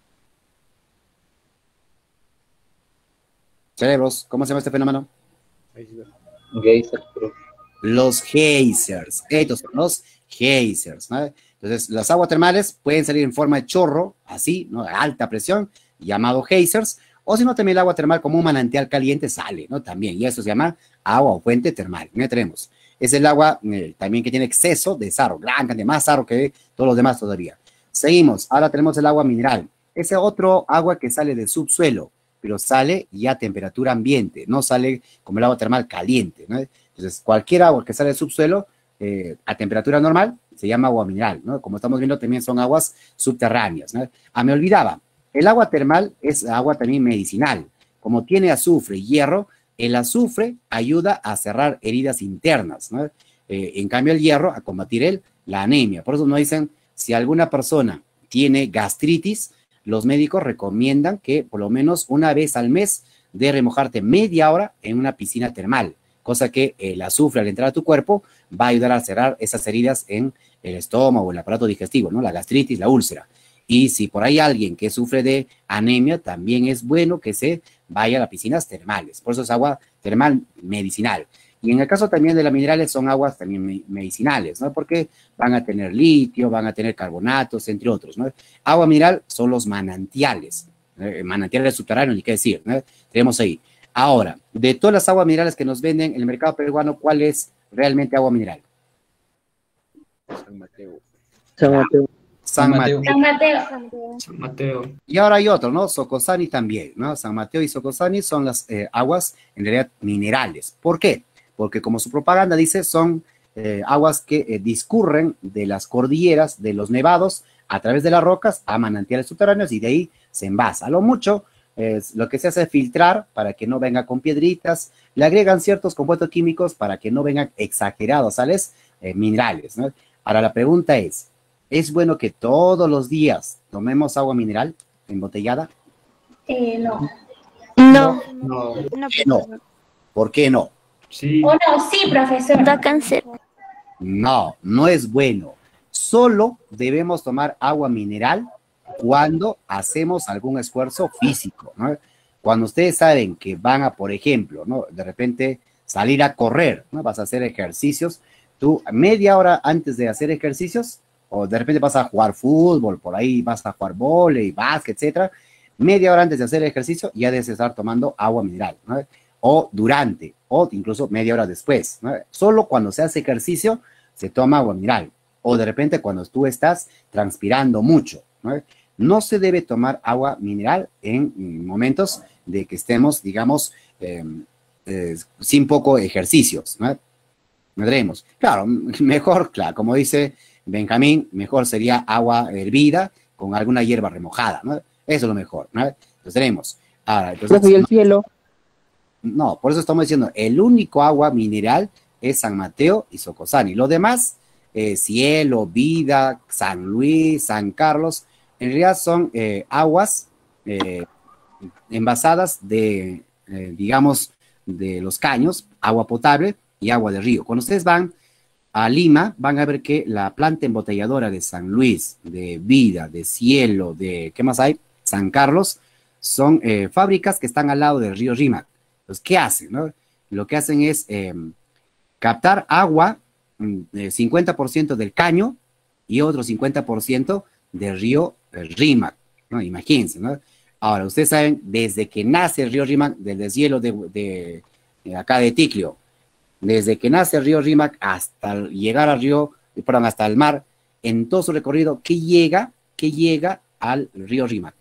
Cerebros, ¿cómo se llama este fenómeno? Geysers, Los geysers, estos son los geysers, ¿no? Entonces, las aguas termales pueden salir en forma de chorro, así, ¿no? De alta presión, llamado geysers, o si no, también el agua termal como un manantial caliente sale, ¿no? También, y eso se llama agua o fuente termal. ¿No tenemos? Es el agua eh, también que tiene exceso de sarro, gran cantidad, más sarro que todos los demás todavía. Seguimos, ahora tenemos el agua mineral. Ese otro agua que sale del subsuelo, pero sale ya a temperatura ambiente, no sale como el agua termal caliente, ¿no? Entonces, cualquier agua que sale del subsuelo eh, a temperatura normal se llama agua mineral, ¿no? Como estamos viendo, también son aguas subterráneas, ¿no? Ah, me olvidaba, el agua termal es agua también medicinal. Como tiene azufre y hierro, el azufre ayuda a cerrar heridas internas, ¿no? Eh, en cambio, el hierro a combatir el, la anemia. Por eso nos dicen, si alguna persona tiene gastritis, los médicos recomiendan que por lo menos una vez al mes de remojarte media hora en una piscina termal, cosa que el azufre al entrar a tu cuerpo va a ayudar a cerrar esas heridas en el estómago, el aparato digestivo, ¿no? La gastritis, la úlcera. Y si por ahí alguien que sufre de anemia, también es bueno que se vaya a las piscinas termales. Por eso es agua termal medicinal. Y en el caso también de las minerales son aguas también me medicinales, ¿no? Porque van a tener litio, van a tener carbonatos, entre otros, ¿no? Agua mineral son los manantiales, eh, manantiales subterráneos, ni qué decir, ¿no? Tenemos ahí. Ahora, de todas las aguas minerales que nos venden en el mercado peruano, ¿cuál es realmente agua mineral? San Mateo. San Mateo. San Mateo. San Mateo. San Mateo. Y ahora hay otro, ¿no? Socosani también, ¿no? San Mateo y Socosani son las eh, aguas, en realidad, minerales. ¿Por qué? Porque como su propaganda dice, son eh, aguas que eh, discurren de las cordilleras, de los nevados, a través de las rocas, a manantiales subterráneos, y de ahí se envasa. A lo mucho, eh, lo que se hace es filtrar para que no venga con piedritas, le agregan ciertos compuestos químicos para que no vengan exagerados sales eh, minerales, ¿no? Ahora, la pregunta es, ¿es bueno que todos los días tomemos agua mineral embotellada? Eh, no. No. No. No, No. ¿Por qué no? Sí. O no, sí, profesor. da cáncer. No, no es bueno. Solo debemos tomar agua mineral cuando hacemos algún esfuerzo físico, ¿no? Cuando ustedes saben que van a, por ejemplo, ¿no? De repente salir a correr, ¿no? Vas a hacer ejercicios, tú media hora antes de hacer ejercicios, o de repente vas a jugar fútbol, por ahí vas a jugar vóley, básquet, etcétera, media hora antes de hacer el ejercicio ya debes estar tomando agua mineral, ¿no? O durante, o incluso media hora después, ¿no? Solo cuando se hace ejercicio se toma agua mineral, o de repente cuando tú estás transpirando mucho, ¿no? No se debe tomar agua mineral en momentos de que estemos, digamos, eh, eh, sin poco ejercicios, ¿no? No tenemos. Claro, mejor, claro, como dice Benjamín, mejor sería agua hervida con alguna hierba remojada, ¿no? Eso es lo mejor, ¿no? Entonces tenemos. Ahora, entonces, Profe, ¿y el cielo? No, por eso estamos diciendo, el único agua mineral es San Mateo y Socosani. Lo demás, eh, Cielo, Vida, San Luis, San Carlos, en realidad son eh, aguas eh, envasadas de, eh, digamos, de los caños, agua potable y agua de río. Cuando ustedes van a Lima, van a ver que la planta embotelladora de San Luis, de Vida, de Cielo, de, ¿qué más hay? San Carlos, son eh, fábricas que están al lado del río Rímac. Entonces, ¿qué hacen? No? Lo que hacen es eh, captar agua, eh, cincuenta por ciento del caño y otro cincuenta por ciento del río eh, Rímac, ¿no? Imagínense, ¿no? Ahora, ustedes saben, desde que nace el río Rímac, del deshielo de, de, de acá de Ticlio, desde que nace el río Rímac hasta llegar al río, perdón, hasta el mar, en todo su recorrido, ¿qué llega? ¿Qué llega al río Rímac?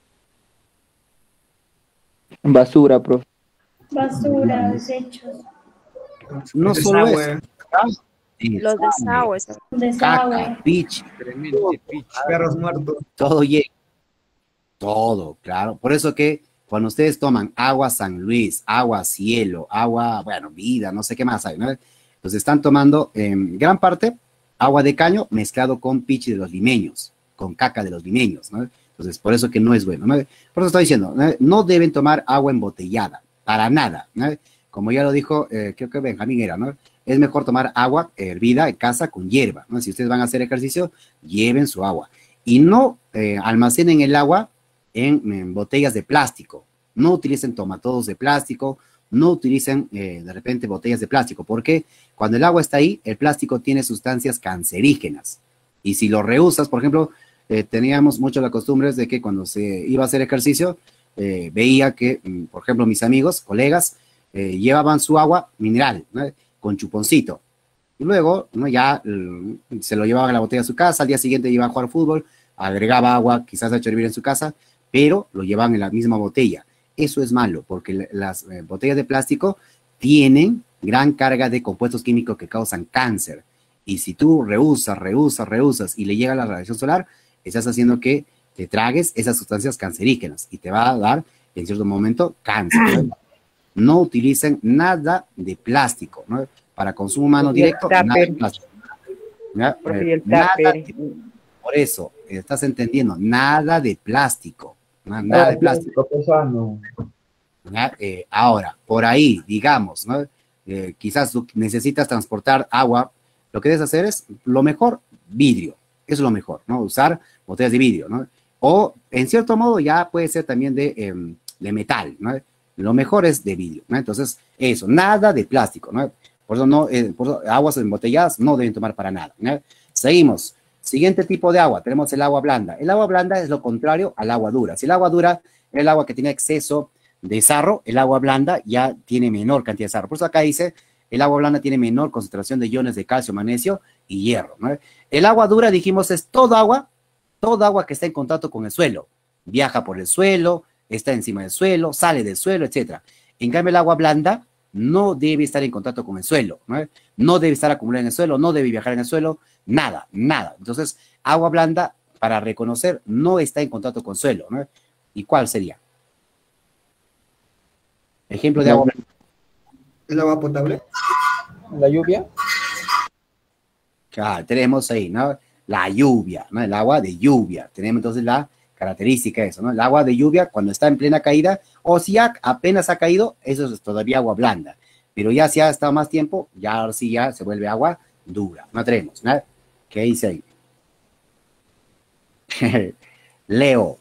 Basura, profe. Basura, desechos. No solo eso. Los desagües. Desagüe. Caca, pitch, Perros muertos. todo llega. Todo, claro. Por eso que cuando ustedes toman agua San Luis, agua Cielo, agua, bueno, Vida, no sé qué más hay, ¿no? Entonces están tomando en gran parte agua de caño mezclado con pichi de los limeños, con caca de los limeños, ¿no? Entonces, por eso que no es bueno, ¿no? Por eso estoy diciendo, ¿no? No deben tomar agua embotellada, para nada, ¿no? Como ya lo dijo, eh, creo que Benjamín era, ¿no? Es mejor tomar agua hervida en casa con hierba, ¿no? Si ustedes van a hacer ejercicio, lleven su agua. Y no eh, almacenen el agua en, en botellas de plástico. No utilicen tomatodos de plástico, no utilicen eh, de repente botellas de plástico, porque cuando el agua está ahí, el plástico tiene sustancias cancerígenas. Y si lo reusas, por ejemplo, eh, teníamos mucho la costumbre de que cuando se iba a hacer ejercicio, eh, veía que, por ejemplo, mis amigos, colegas, eh, llevaban su agua mineral, ¿no? Con chuponcito. Y luego, ¿no? Ya eh, se lo llevaban a la botella a su casa, al día siguiente iba a jugar fútbol, agregaba agua, quizás hecho hervir en su casa, pero lo llevaban en la misma botella. Eso es malo, porque las eh, botellas de plástico tienen gran carga de compuestos químicos que causan cáncer. Y si tú reusas, reusas, reusas y le llega la radiación solar, estás haciendo que te tragues esas sustancias cancerígenas y te va a dar, en cierto momento, cáncer, ¿no? No utilicen nada de plástico, ¿no? Para consumo humano directo, nada de plástico. ¿Ya? Eh, nada de, por eso, estás entendiendo, nada de plástico. Nada, nada de plástico. ¿Ya? Eh, ahora, por ahí, digamos, ¿no? Eh, quizás tú necesitas transportar agua, lo que debes hacer es, lo mejor, vidrio. Eso es lo mejor, ¿no? Usar botellas de vidrio, ¿no? O, en cierto modo, ya puede ser también de, eh, de metal, ¿no? Lo mejor es de vidrio, ¿no? Entonces, eso, nada de plástico, ¿no? Por eso, no, eh, por eso aguas embotelladas no deben tomar para nada, ¿no? Seguimos. Siguiente tipo de agua, tenemos el agua blanda. El agua blanda es lo contrario al agua dura. Si el agua dura es el agua que tiene exceso de sarro, el agua blanda ya tiene menor cantidad de sarro. Por eso acá dice, el agua blanda tiene menor concentración de iones de calcio, magnesio y hierro, ¿no? El agua dura, dijimos, es todo agua, todo agua que está en contacto con el suelo. Viaja por el suelo, está encima del suelo, sale del suelo, etcétera. En cambio, el agua blanda no debe estar en contacto con el suelo, ¿no? No debe estar acumulada en el suelo, no debe viajar en el suelo, nada, nada. Entonces, agua blanda, para reconocer, no está en contacto con el suelo, ¿no? ¿Y cuál sería? Ejemplo de agua blanda. ¿El agua potable? ¿La lluvia? Claro, tenemos ahí, ¿no? La lluvia, ¿no? El agua de lluvia. Tenemos entonces la característica de eso, ¿no? El agua de lluvia, cuando está en plena caída, o si ya apenas ha caído, eso es todavía agua blanda. Pero ya si ha estado más tiempo, ya ahora sí ya se vuelve agua dura. No tenemos, ¿no? ¿Qué dice ahí? Leo,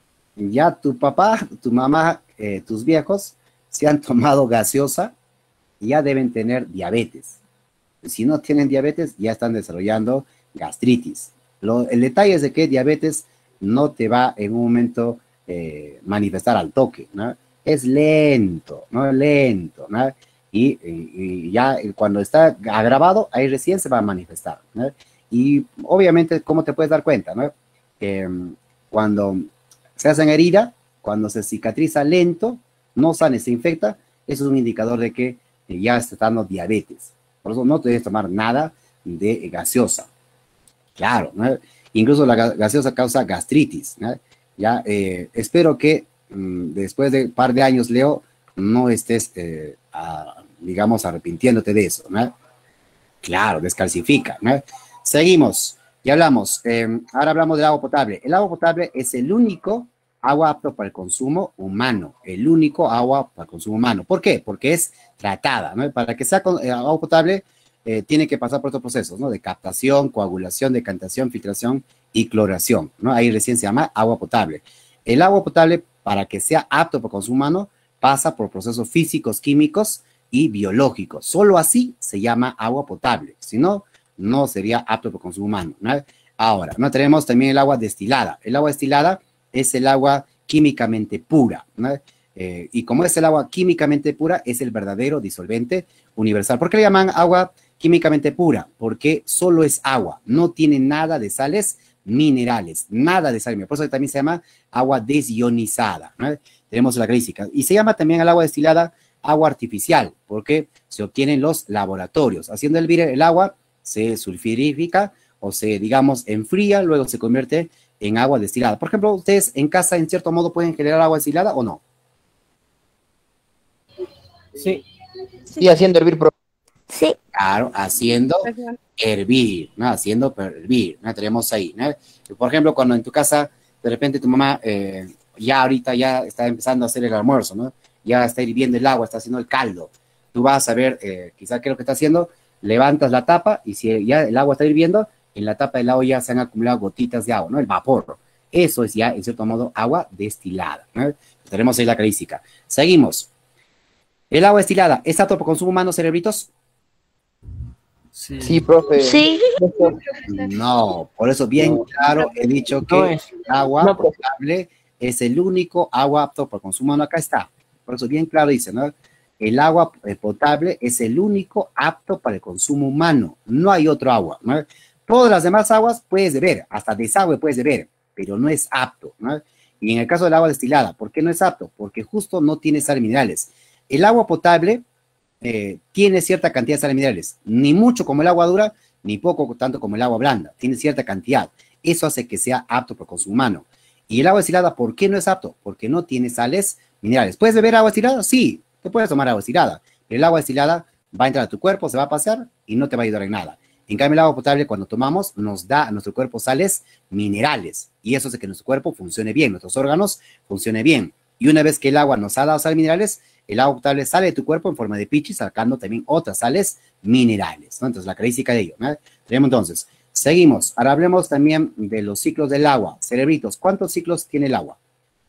ya tu papá, tu mamá, eh, tus viejos se han tomado gaseosa y ya deben tener diabetes. Si no tienen diabetes, ya están desarrollando gastritis. Lo, el detalle es de que diabetes no te va en un momento eh, manifestar al toque, ¿no? Es lento, ¿no? Lento, ¿no? Y, y, y ya cuando está agravado, ahí recién se va a manifestar, ¿no? Y obviamente, ¿cómo te puedes dar cuenta, no? Que cuando se hacen herida, cuando se cicatriza lento, no sana, se infecta, eso es un indicador de que eh, ya está dando diabetes. Por eso no te debes tomar nada de gaseosa. Claro, ¿no? Incluso la gaseosa causa gastritis, ¿no? Ya, eh, espero que mmm, después de un par de años, Leo, no estés, eh, a, digamos, arrepintiéndote de eso, ¿no? Claro, descalcifica, ¿no? Seguimos, ya hablamos, eh, ahora hablamos del agua potable. El agua potable es el único agua apto para el consumo humano, el único agua para el consumo humano. ¿Por qué? Porque es tratada, ¿no? Para que sea con, eh, agua potable, eh, tiene que pasar por estos procesos, ¿no? De captación, coagulación, decantación, filtración y cloración, ¿no? Ahí recién se llama agua potable. El agua potable, para que sea apto para el consumo humano, pasa por procesos físicos, químicos y biológicos. Solo así se llama agua potable. Si no, no sería apto para el consumo humano, ¿no? Ahora, ¿no? Tenemos también el agua destilada. El agua destilada es el agua químicamente pura, ¿no? Eh, y como es el agua químicamente pura, es el verdadero disolvente universal. ¿Por qué le llaman agua químicamente pura? Porque solo es agua, no tiene nada de sales minerales, nada de sal mineral. Por eso también se llama agua desionizada, ¿no? Tenemos la característica. Y se llama también el agua destilada agua artificial, porque se obtiene en los laboratorios. Haciendo hervir el agua, se sulfurifica o se, digamos, enfría, luego se convierte en agua destilada. Por ejemplo, ustedes en casa, en cierto modo, pueden generar agua destilada o no. Sí. Sí, haciendo hervir. Sí. Claro, haciendo hervir, ¿no? Haciendo hervir, ¿no? Tenemos ahí, ¿no? Por ejemplo, cuando en tu casa, de repente tu mamá eh, ya ahorita ya está empezando a hacer el almuerzo, ¿no? Ya está hirviendo el agua, está haciendo el caldo. Tú vas a ver, eh, quizá qué es lo que está haciendo, levantas la tapa y si ya el agua está hirviendo, en la tapa del agua ya se han acumulado gotitas de agua, ¿no? El vapor. Eso es ya, en cierto modo, agua destilada, ¿no? Tenemos ahí la característica. Seguimos. ¿El agua destilada es apto para consumo humano, cerebritos? Sí, sí, profe. Sí. No, por eso bien no, claro he dicho que no es, el agua no, potable es el único agua apto para consumo humano. Acá está. Por eso bien claro dice, ¿no? El agua potable es el único apto para el consumo humano. No hay otro agua, ¿no? Todas las demás aguas puedes beber, hasta desagüe puedes beber, pero no es apto, ¿no? Y en el caso del agua destilada, ¿por qué no es apto? Porque justo no tiene sales minerales. El agua potable eh, tiene cierta cantidad de sales minerales, ni mucho como el agua dura, ni poco tanto como el agua blanda, tiene cierta cantidad. Eso hace que sea apto para el consumo humano. Y el agua destilada, ¿por qué no es apto? Porque no tiene sales minerales. ¿Puedes beber agua destilada? Sí, te puedes tomar agua destilada, pero el agua destilada va a entrar a tu cuerpo, se va a pasear y no te va a ayudar en nada. En cambio, el agua potable, cuando tomamos, nos da a nuestro cuerpo sales minerales. Y eso hace que nuestro cuerpo funcione bien, nuestros órganos funcionen bien. Y una vez que el agua nos ha dado sales minerales, el agua potable sale de tu cuerpo en forma de pichi, sacando también otras sales minerales, ¿no? Entonces, la característica de ello, ¿no? Tenemos entonces, seguimos. Ahora hablemos también de los ciclos del agua. Cerebritos, ¿cuántos ciclos tiene el agua?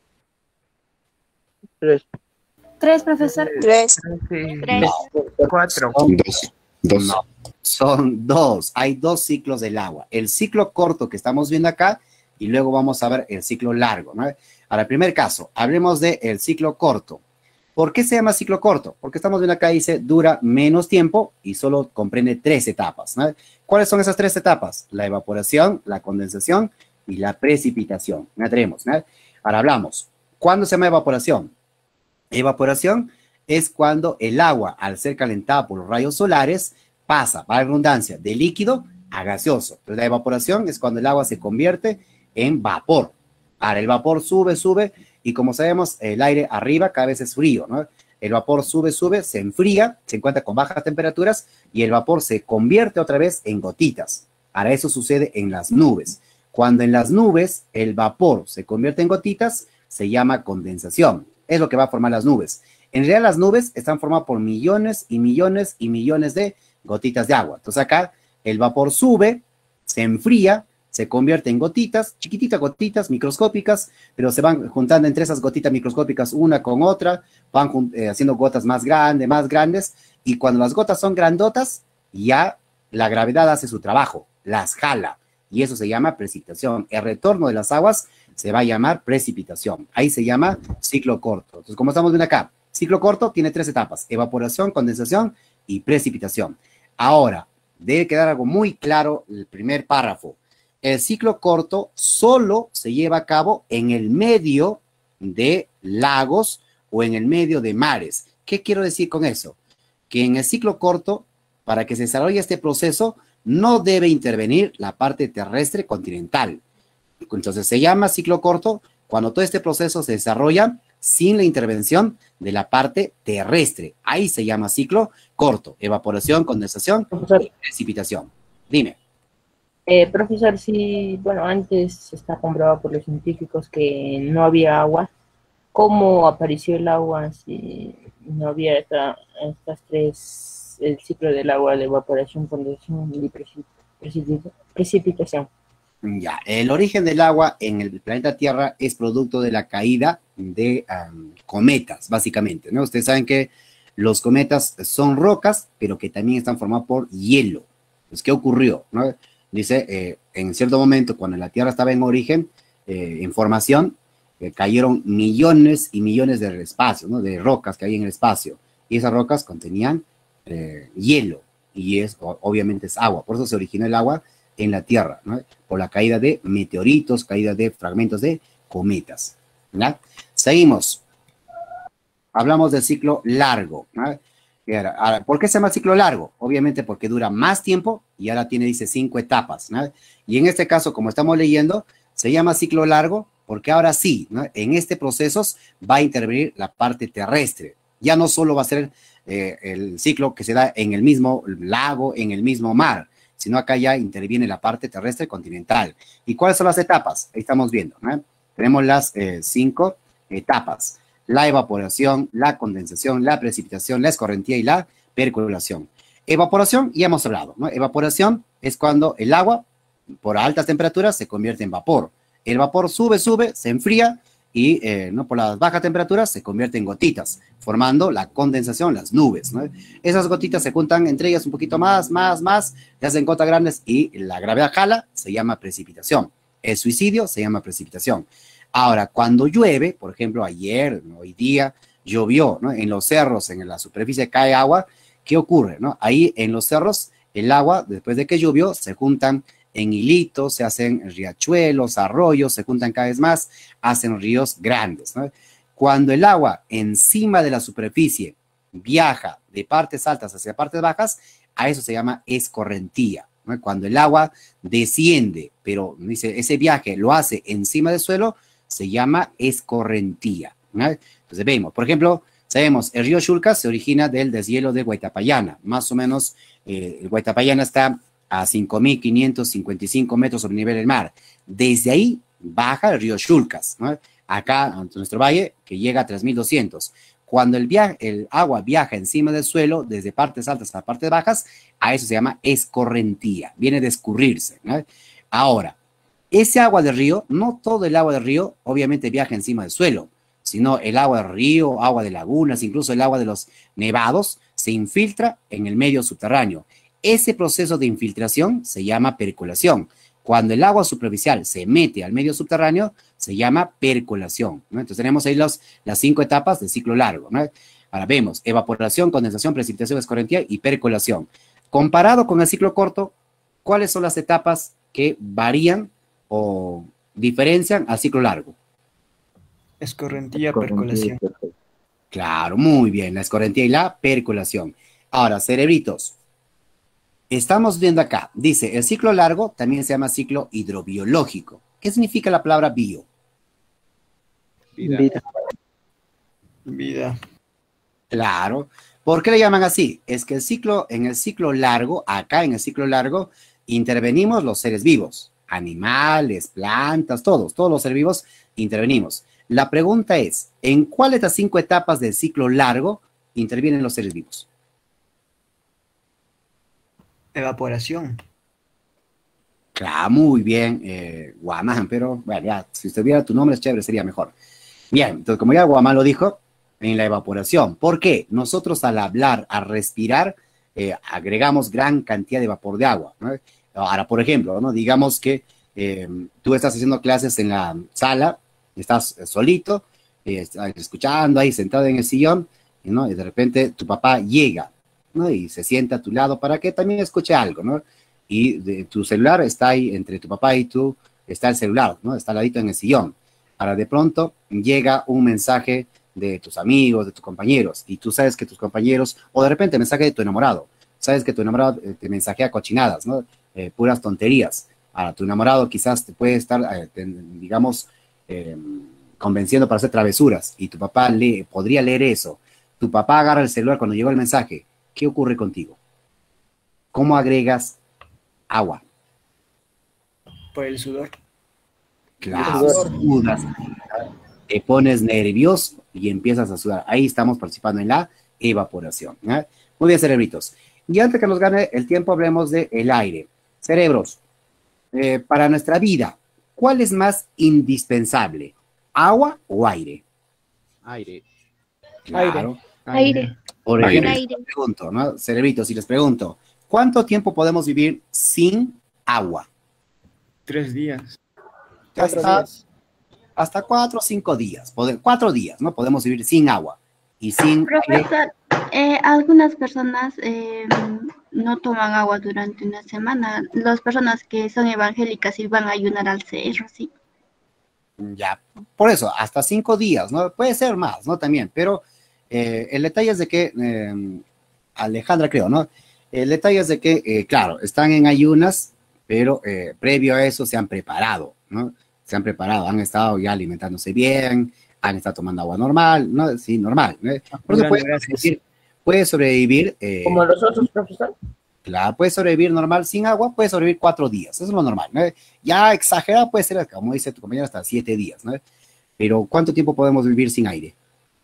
Tres. Tres, profesor. Tres. Tres. No, Cuatro. Son dos. Dos. No, son dos. Hay dos ciclos del agua. El ciclo corto que estamos viendo acá y luego vamos a ver el ciclo largo, ¿no? Ahora, el primer caso, hablemos del ciclo corto. ¿Por qué se llama ciclo corto? Porque estamos viendo acá, dice, dura menos tiempo y solo comprende tres etapas, ¿no? ¿Cuáles son esas tres etapas? La evaporación, la condensación y la precipitación. ¿No tenemos? ¿No? Ahora hablamos. ¿Cuándo se llama evaporación? Evaporación es cuando el agua, al ser calentada por los rayos solares, pasa, para la redundancia, de líquido a gaseoso. Entonces, la evaporación es cuando el agua se convierte en vapor. Ahora, el vapor sube, sube, y como sabemos, el aire arriba cada vez es frío, ¿no? El vapor sube, sube, se enfría, se encuentra con bajas temperaturas, y el vapor se convierte otra vez en gotitas. Ahora, eso sucede en las nubes. Cuando en las nubes el vapor se convierte en gotitas, se llama condensación. Es lo que va a formar las nubes. En realidad, las nubes están formadas por millones y millones y millones de gotitas de agua. Entonces, acá el vapor sube, se enfría, se convierte en gotitas, chiquititas gotitas, microscópicas, pero se van juntando entre esas gotitas microscópicas una con otra, van eh, haciendo gotas más grandes, más grandes, y cuando las gotas son grandotas, ya la gravedad hace su trabajo, las jala, y eso se llama precipitación. El retorno de las aguas se va a llamar precipitación. Ahí se llama ciclo corto. Entonces, como estamos viendo acá, ciclo corto tiene tres etapas: evaporación, condensación y precipitación. Ahora, debe quedar algo muy claro el primer párrafo. El ciclo corto solo se lleva a cabo en el medio de lagos o en el medio de mares. ¿Qué quiero decir con eso? Que en el ciclo corto, para que se desarrolle este proceso, no debe intervenir la parte terrestre continental. Entonces se llama ciclo corto cuando todo este proceso se desarrolla sin la intervención de la parte terrestre. Ahí se llama ciclo corto: evaporación, condensación y precipitación. Dime. Eh, profesor, sí, bueno, antes está comprobado por los científicos que no había agua. ¿Cómo apareció el agua si no había esta, estas tres, el ciclo del agua de evaporación, condensación y precip- precip- precipitación? Ya, el origen del agua en el planeta Tierra es producto de la caída de um, cometas, básicamente, ¿no? Ustedes saben que los cometas son rocas, pero que también están formadas por hielo. Pues, ¿qué ocurrió? ¿No? Dice, eh, en cierto momento, cuando la Tierra estaba en origen, eh, en formación, eh, cayeron millones y millones de espacios, ¿no? De rocas que hay en el espacio. Y esas rocas contenían eh, hielo, y es, obviamente es agua. Por eso se originó el agua en la Tierra, ¿no? Por la caída de meteoritos, caída de fragmentos de cometas, ¿no? Seguimos. Hablamos del ciclo largo, ¿no? Y ahora, ahora, ¿por qué se llama ciclo largo? Obviamente porque dura más tiempo y ahora tiene, dice, cinco etapas, ¿no? Y en este caso, como estamos leyendo, se llama ciclo largo porque ahora sí, ¿no? En este proceso va a intervenir la parte terrestre. Ya no solo va a ser eh, el ciclo que se da en el mismo lago, en el mismo mar, sino acá ya interviene la parte terrestre continental. ¿Y cuáles son las etapas? Ahí estamos viendo, ¿no? Tenemos las eh, cinco etapas: la evaporación, la condensación, la precipitación, la escorrentía y la percolación. Evaporación, ya hemos hablado, ¿no? Evaporación es cuando el agua, por altas temperaturas, se convierte en vapor. El vapor sube, sube, se enfría y eh, ¿no? por las bajas temperaturas se convierte en gotitas, formando la condensación, las nubes, ¿no? Esas gotitas se juntan entre ellas un poquito más, más, más, se hacen gotas grandes y la gravedad jala, se llama precipitación. El suicidio se llama precipitación. Ahora, cuando llueve, por ejemplo, ayer, ¿no? Hoy día, llovió, ¿no? En los cerros, en la superficie cae agua, ¿qué ocurre, no? Ahí en los cerros, el agua, después de que llovió, se juntan en hilitos, se hacen riachuelos, arroyos, se juntan cada vez más, hacen ríos grandes, ¿no? Cuando el agua encima de la superficie viaja de partes altas hacia partes bajas, a eso se llama escorrentía, ¿no? Cuando el agua desciende, pero dice, ese viaje lo hace encima del suelo, se llama escorrentía, ¿no? Entonces vemos, por ejemplo, sabemos, el río Chulcas se origina del deshielo de Huaytapallana, más o menos, eh, el Huaytapallana está a cinco mil quinientos cincuenta y cinco metros sobre el nivel del mar. Desde ahí baja el río Chulcas, ¿no? Acá, en nuestro valle, que llega a tres mil doscientos. Cuando el, viaje, el agua viaja encima del suelo, desde partes altas a partes bajas, a eso se llama escorrentía, viene de escurrirse, ¿no? Ahora, ese agua del río, no todo el agua del río, obviamente viaja encima del suelo, sino el agua del río, agua de lagunas, incluso el agua de los nevados, se infiltra en el medio subterráneo. Ese proceso de infiltración se llama percolación. Cuando el agua superficial se mete al medio subterráneo, se llama percolación, ¿no? Entonces tenemos ahí los, las cinco etapas del ciclo largo, ¿no? Ahora vemos evaporación, condensación, precipitación, escorrentía y percolación. Comparado con el ciclo corto, ¿cuáles son las etapas que varían o diferencian al ciclo largo? Escorrentía, percolación. Claro, muy bien, la escorrentía y la percolación. Ahora, cerebritos, estamos viendo acá, dice, el ciclo largo también se llama ciclo hidrobiológico. ¿Qué significa la palabra bio? Vida. Vida. Vida. Claro. ¿Por qué le llaman así? Es que el ciclo, en el ciclo largo, acá en el ciclo largo, intervenimos los seres vivos, animales, plantas, todos, todos los seres vivos intervenimos. La pregunta es, ¿en cuál de estas cinco etapas del ciclo largo intervienen los seres vivos? Evaporación. Claro, muy bien, eh, Guamán, pero bueno, ya, si usted viera tu nombre es chévere, sería mejor. Bien, entonces como ya Guamán lo dijo, en la evaporación. ¿Por qué? Nosotros al hablar, al respirar, eh, agregamos gran cantidad de vapor de agua, ¿no? Ahora, por ejemplo, ¿no? Digamos que eh, tú estás haciendo clases en la sala, estás solito, eh, estás escuchando ahí, sentado en el sillón, ¿no? Y de repente tu papá llega, ¿no? Y se sienta a tu lado para que también escuche algo, ¿no? Y de, tu celular está ahí, entre tu papá y tú, está el celular, ¿no? Está al ladito en el sillón. Ahora, de pronto, llega un mensaje de tus amigos, de tus compañeros, y tú sabes que tus compañeros, o de repente mensaje de tu enamorado, sabes que tu enamorado eh, te mensajea cochinadas, ¿no? Eh, puras tonterías. Ahora, tu enamorado quizás te puede estar, eh, te, digamos, eh, convenciendo para hacer travesuras, y tu papá lee, podría leer eso. Tu papá agarra el celular cuando llegó el mensaje. ¿Qué ocurre contigo? ¿Cómo agregas agua? Por el sudor. Claro, sudas, te pones nervioso y empiezas a sudar. Ahí estamos participando en la evaporación, ¿eh? Muy bien, cerebritos. Y antes que nos gane el tiempo, hablemos de el aire. Cerebros, eh, para nuestra vida, ¿cuál es más indispensable? ¿Agua o aire? Aire. Claro. Aire. Por ejemplo, Aire. les pregunto, ¿no? Cerebritos, si les pregunto, ¿cuánto tiempo podemos vivir sin agua? Tres días. Hasta, hasta cuatro o cinco días. Pode- cuatro días, ¿no? Podemos vivir sin agua y sin aire. Profesor, eh, algunas personas eh, no toman agua durante una semana. Las personas que son evangélicas y van a ayunar al cerro, sí. Ya, por eso, hasta cinco días, ¿no? Puede ser más, ¿no? También, pero eh, el detalle es de que, eh, Alejandra creo, ¿no? El detalle es de que, eh, claro, están en ayunas, pero eh, previo a eso se han preparado, ¿no? Se han preparado, han estado ya alimentándose bien, han estado tomando agua normal, ¿no? Sí, normal, ¿no? Por eso puede sobrevivir, puede sobrevivir eh, Como los otros, profesor. claro, puede sobrevivir normal sin agua, puede sobrevivir cuatro días, eso es lo normal, ¿no? Ya exagerado puede ser, como dice tu compañero, hasta siete días, ¿no? Pero ¿cuánto tiempo podemos vivir sin aire?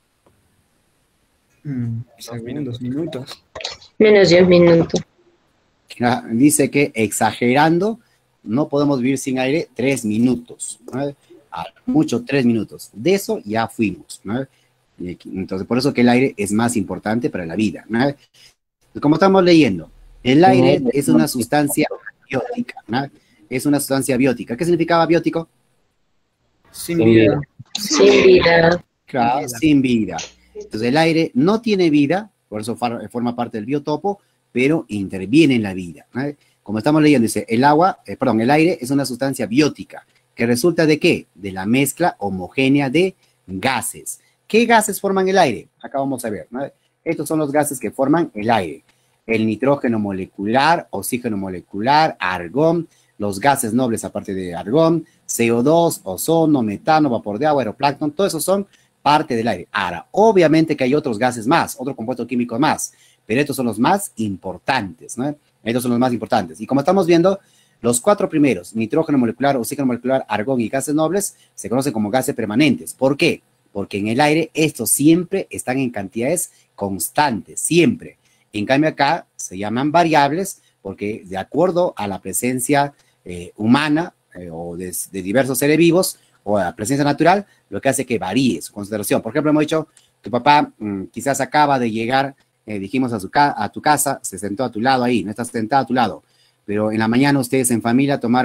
Mm, según dos minutos. Menos de un minuto. Ah, dice que exagerando, no podemos vivir sin aire tres minutos, ¿no? Ah, mucho tres minutos. De eso ya fuimos, ¿no? Y aquí- Entonces, por eso que el aire es más importante para la vida, ¿no? Como estamos leyendo, el aire es una sustancia biótica, ¿no? Es una sustancia biótica. ¿Qué significaba biótico? Sin vida. Sin vida. Claro, sin vida. Entonces el aire no tiene vida, por eso far- forma parte del biotopo, pero interviene en la vida, ¿no? Como estamos leyendo, dice, el agua, eh, perdón, el aire es una sustancia biótica, que resulta de qué? De la mezcla homogénea de gases. ¿Qué gases forman el aire? Acá vamos a ver, ¿no? Estos son los gases que forman el aire. El nitrógeno molecular, oxígeno molecular, argón, los gases nobles aparte de argón, C O dos, ozono, metano, vapor de agua, aeroplancton, todo eso son parte del aire. Ahora, obviamente que hay otros gases más, otro compuesto químico más, pero estos son los más importantes, ¿no? Estos son los más importantes. Y como estamos viendo, los cuatro primeros, nitrógeno molecular, oxígeno molecular, argón y gases nobles, se conocen como gases permanentes. ¿Por qué? Porque en el aire estos siempre están en cantidades constantes, siempre. En cambio acá se llaman variables porque de acuerdo a la presencia eh, humana eh, o de, de diversos seres vivos o a la presencia natural, lo que hace que varíe su consideración. Por ejemplo, hemos dicho, tu papá mmm, quizás acaba de llegar, eh, dijimos a, su ca a tu casa, se sentó a tu lado ahí, no estás sentado a tu lado, pero en la mañana ustedes en familia tomaron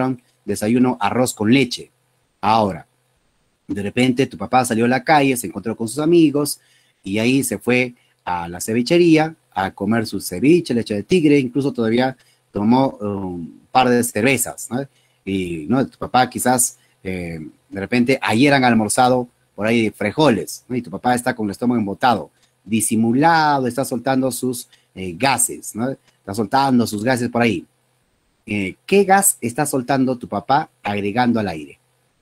desayuno arroz con leche. Ahora, de repente tu papá salió a la calle, se encontró con sus amigos y ahí se fue a la cevichería a comer su ceviche, leche de tigre, incluso todavía tomó un par de cervezas, ¿no? Y ¿no? Tu papá quizás eh, de repente ayer han almorzado por ahí frijoles, ¿no? Y tu papá está con el estómago embotado, disimulado, está soltando sus eh, gases, ¿no? Está soltando sus gases por ahí. Eh, ¿Qué gas está soltando tu papá agregando al aire?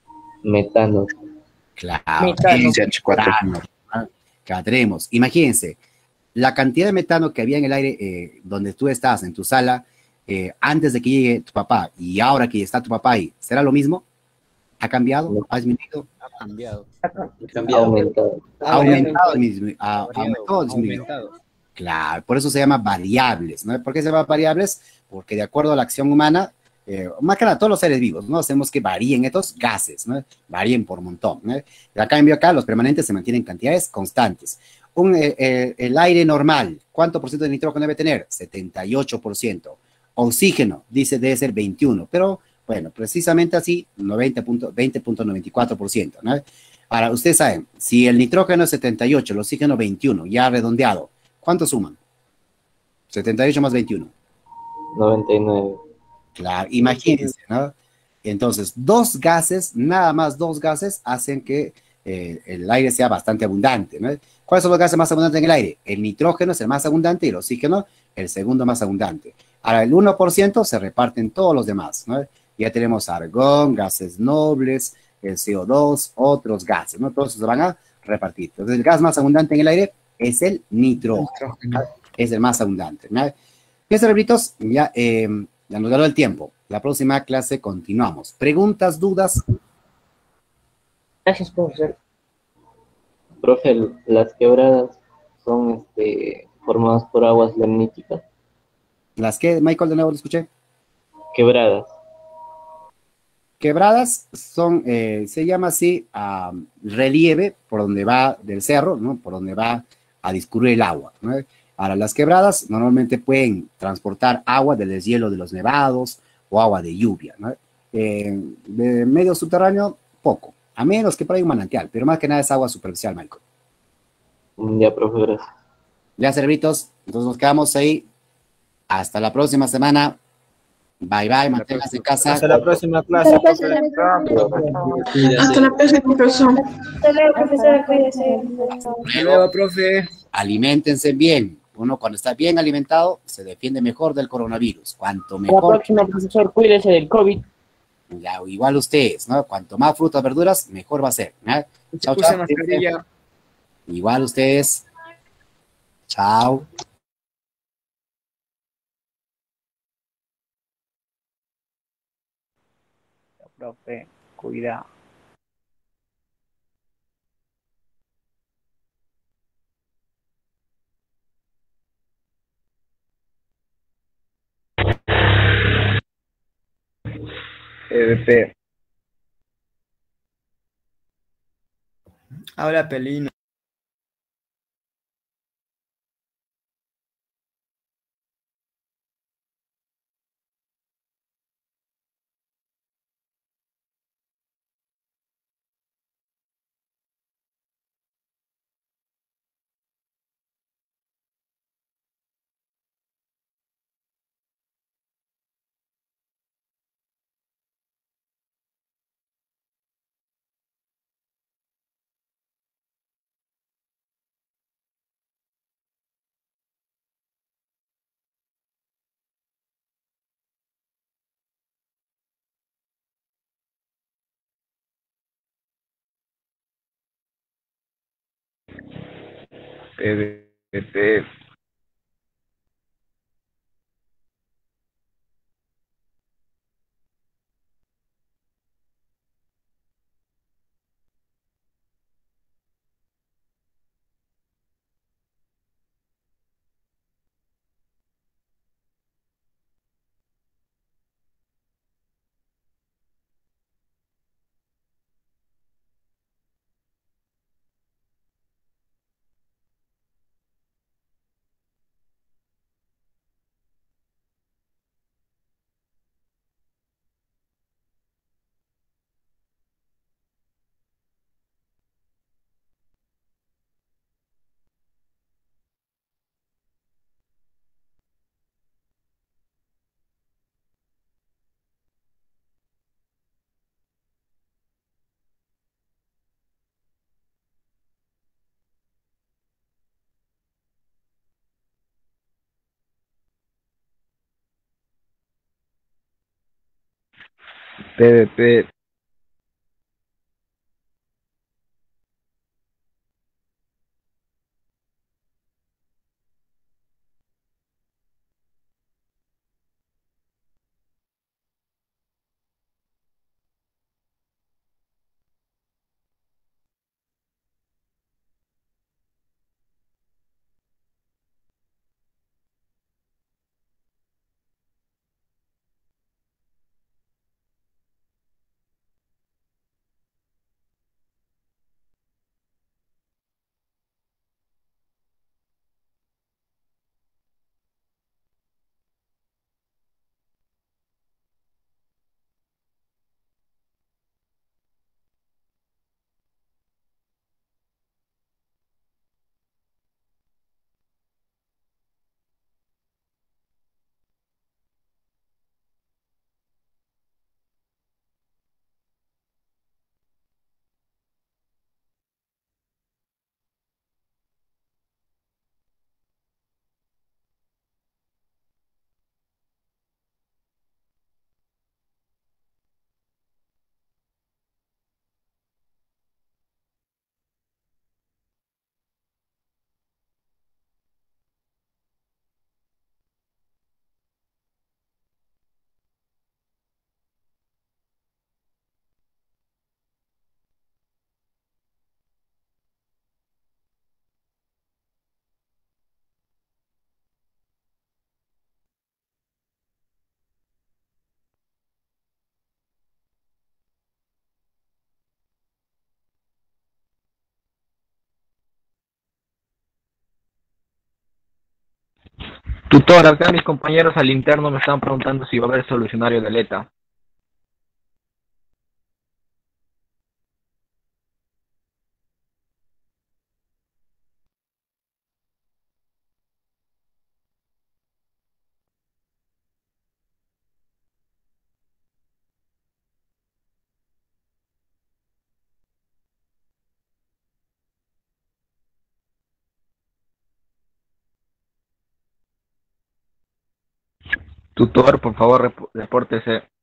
Metano. Claro, Metano. es metano, ¿no? Claro, tenemos, imagínense, la cantidad de metano que había en el aire eh, donde tú estás, en tu sala, eh, antes de que llegue tu papá y ahora que está tu papá ahí, ¿será lo mismo? ¿Ha cambiado? ¿Ha disminuido? Ha cambiado. Ha aumentado. Ha aumentado, disminu- ha- ha Variado, aumentado, disminuido. aumentado. Claro, por eso se llama variables, ¿no? ¿Por qué se llama variables? Porque de acuerdo a la acción humana, eh, más que nada, todos los seres vivos, ¿no? Hacemos que varíen estos gases, ¿no? Varíen por montón, ¿no? Y a cambio acá, los permanentes se mantienen en cantidades constantes. Un, eh, eh, el aire normal, ¿cuánto por ciento de nitrógeno debe tener? setenta y ocho por ciento. Oxígeno, dice, debe ser veintiuno, pero bueno, precisamente así, noventa veinte punto noventa y cuatro por ciento, ¿no? Ahora, ustedes saben, si el nitrógeno es setenta y ocho, el oxígeno veintiuno, ya redondeado, ¿cuánto suman? setenta y ocho más veintiuno. noventa y nueve. Claro, imagínense, ¿no? Entonces, dos gases, nada más dos gases, hacen que eh, el aire sea bastante abundante, ¿no? ¿Cuáles son los gases más abundantes en el aire? El nitrógeno es el más abundante y el oxígeno el segundo más abundante. Ahora, el uno por ciento se reparten todos los demás, ¿no? Ya tenemos argón, gases nobles, el C O dos, otros gases, ¿no? Todos se van a repartir. Entonces, el gas más abundante en el aire es el nitrógeno. ¿No? Es el más abundante, ¿no? Bien, cerebritos, ya, eh, ya nos ganó el tiempo. La próxima clase continuamos. ¿Preguntas, dudas? Gracias, profesor. Profe, las quebradas son este, formadas por aguas lemníticas. ¿Las que, Michael, de nuevo lo escuché? Quebradas. Quebradas son, eh, se llama así, um, relieve por donde va del cerro, ¿no? Por donde va a discurrir el agua, ¿no? Ahora, las quebradas normalmente pueden transportar agua del deshielo de los nevados o agua de lluvia, ¿no? Eh, de medio subterráneo, poco, a menos que por ahí un manantial, pero más que nada es agua superficial, Michael. Ya, profe, gracias. Ya, cerebritos, entonces nos quedamos ahí. Hasta la próxima semana. Bye, bye, manténganse en casa. Hasta la próxima clase. Hasta la próxima, profesor. Hasta luego, profesora, cuídese. Hasta luego, profe. Aliméntense bien. Uno cuando está bien alimentado se defiende mejor del coronavirus. Cuanto La mejor, próxima, profesor, cuídese del COVID. ya, igual ustedes, ¿no? Cuanto más frutas, verduras, mejor va a ser, ¿no? Chao, Puse chao. mascarilla. Igual ustedes. Chao. Profe, cuidado. E V P. Habla Pelino. E V P. P V P. Tutor, acá mis compañeros al interno me están preguntando si va a haber solucionario de Leta. Tutor, por favor, rep- repórtese.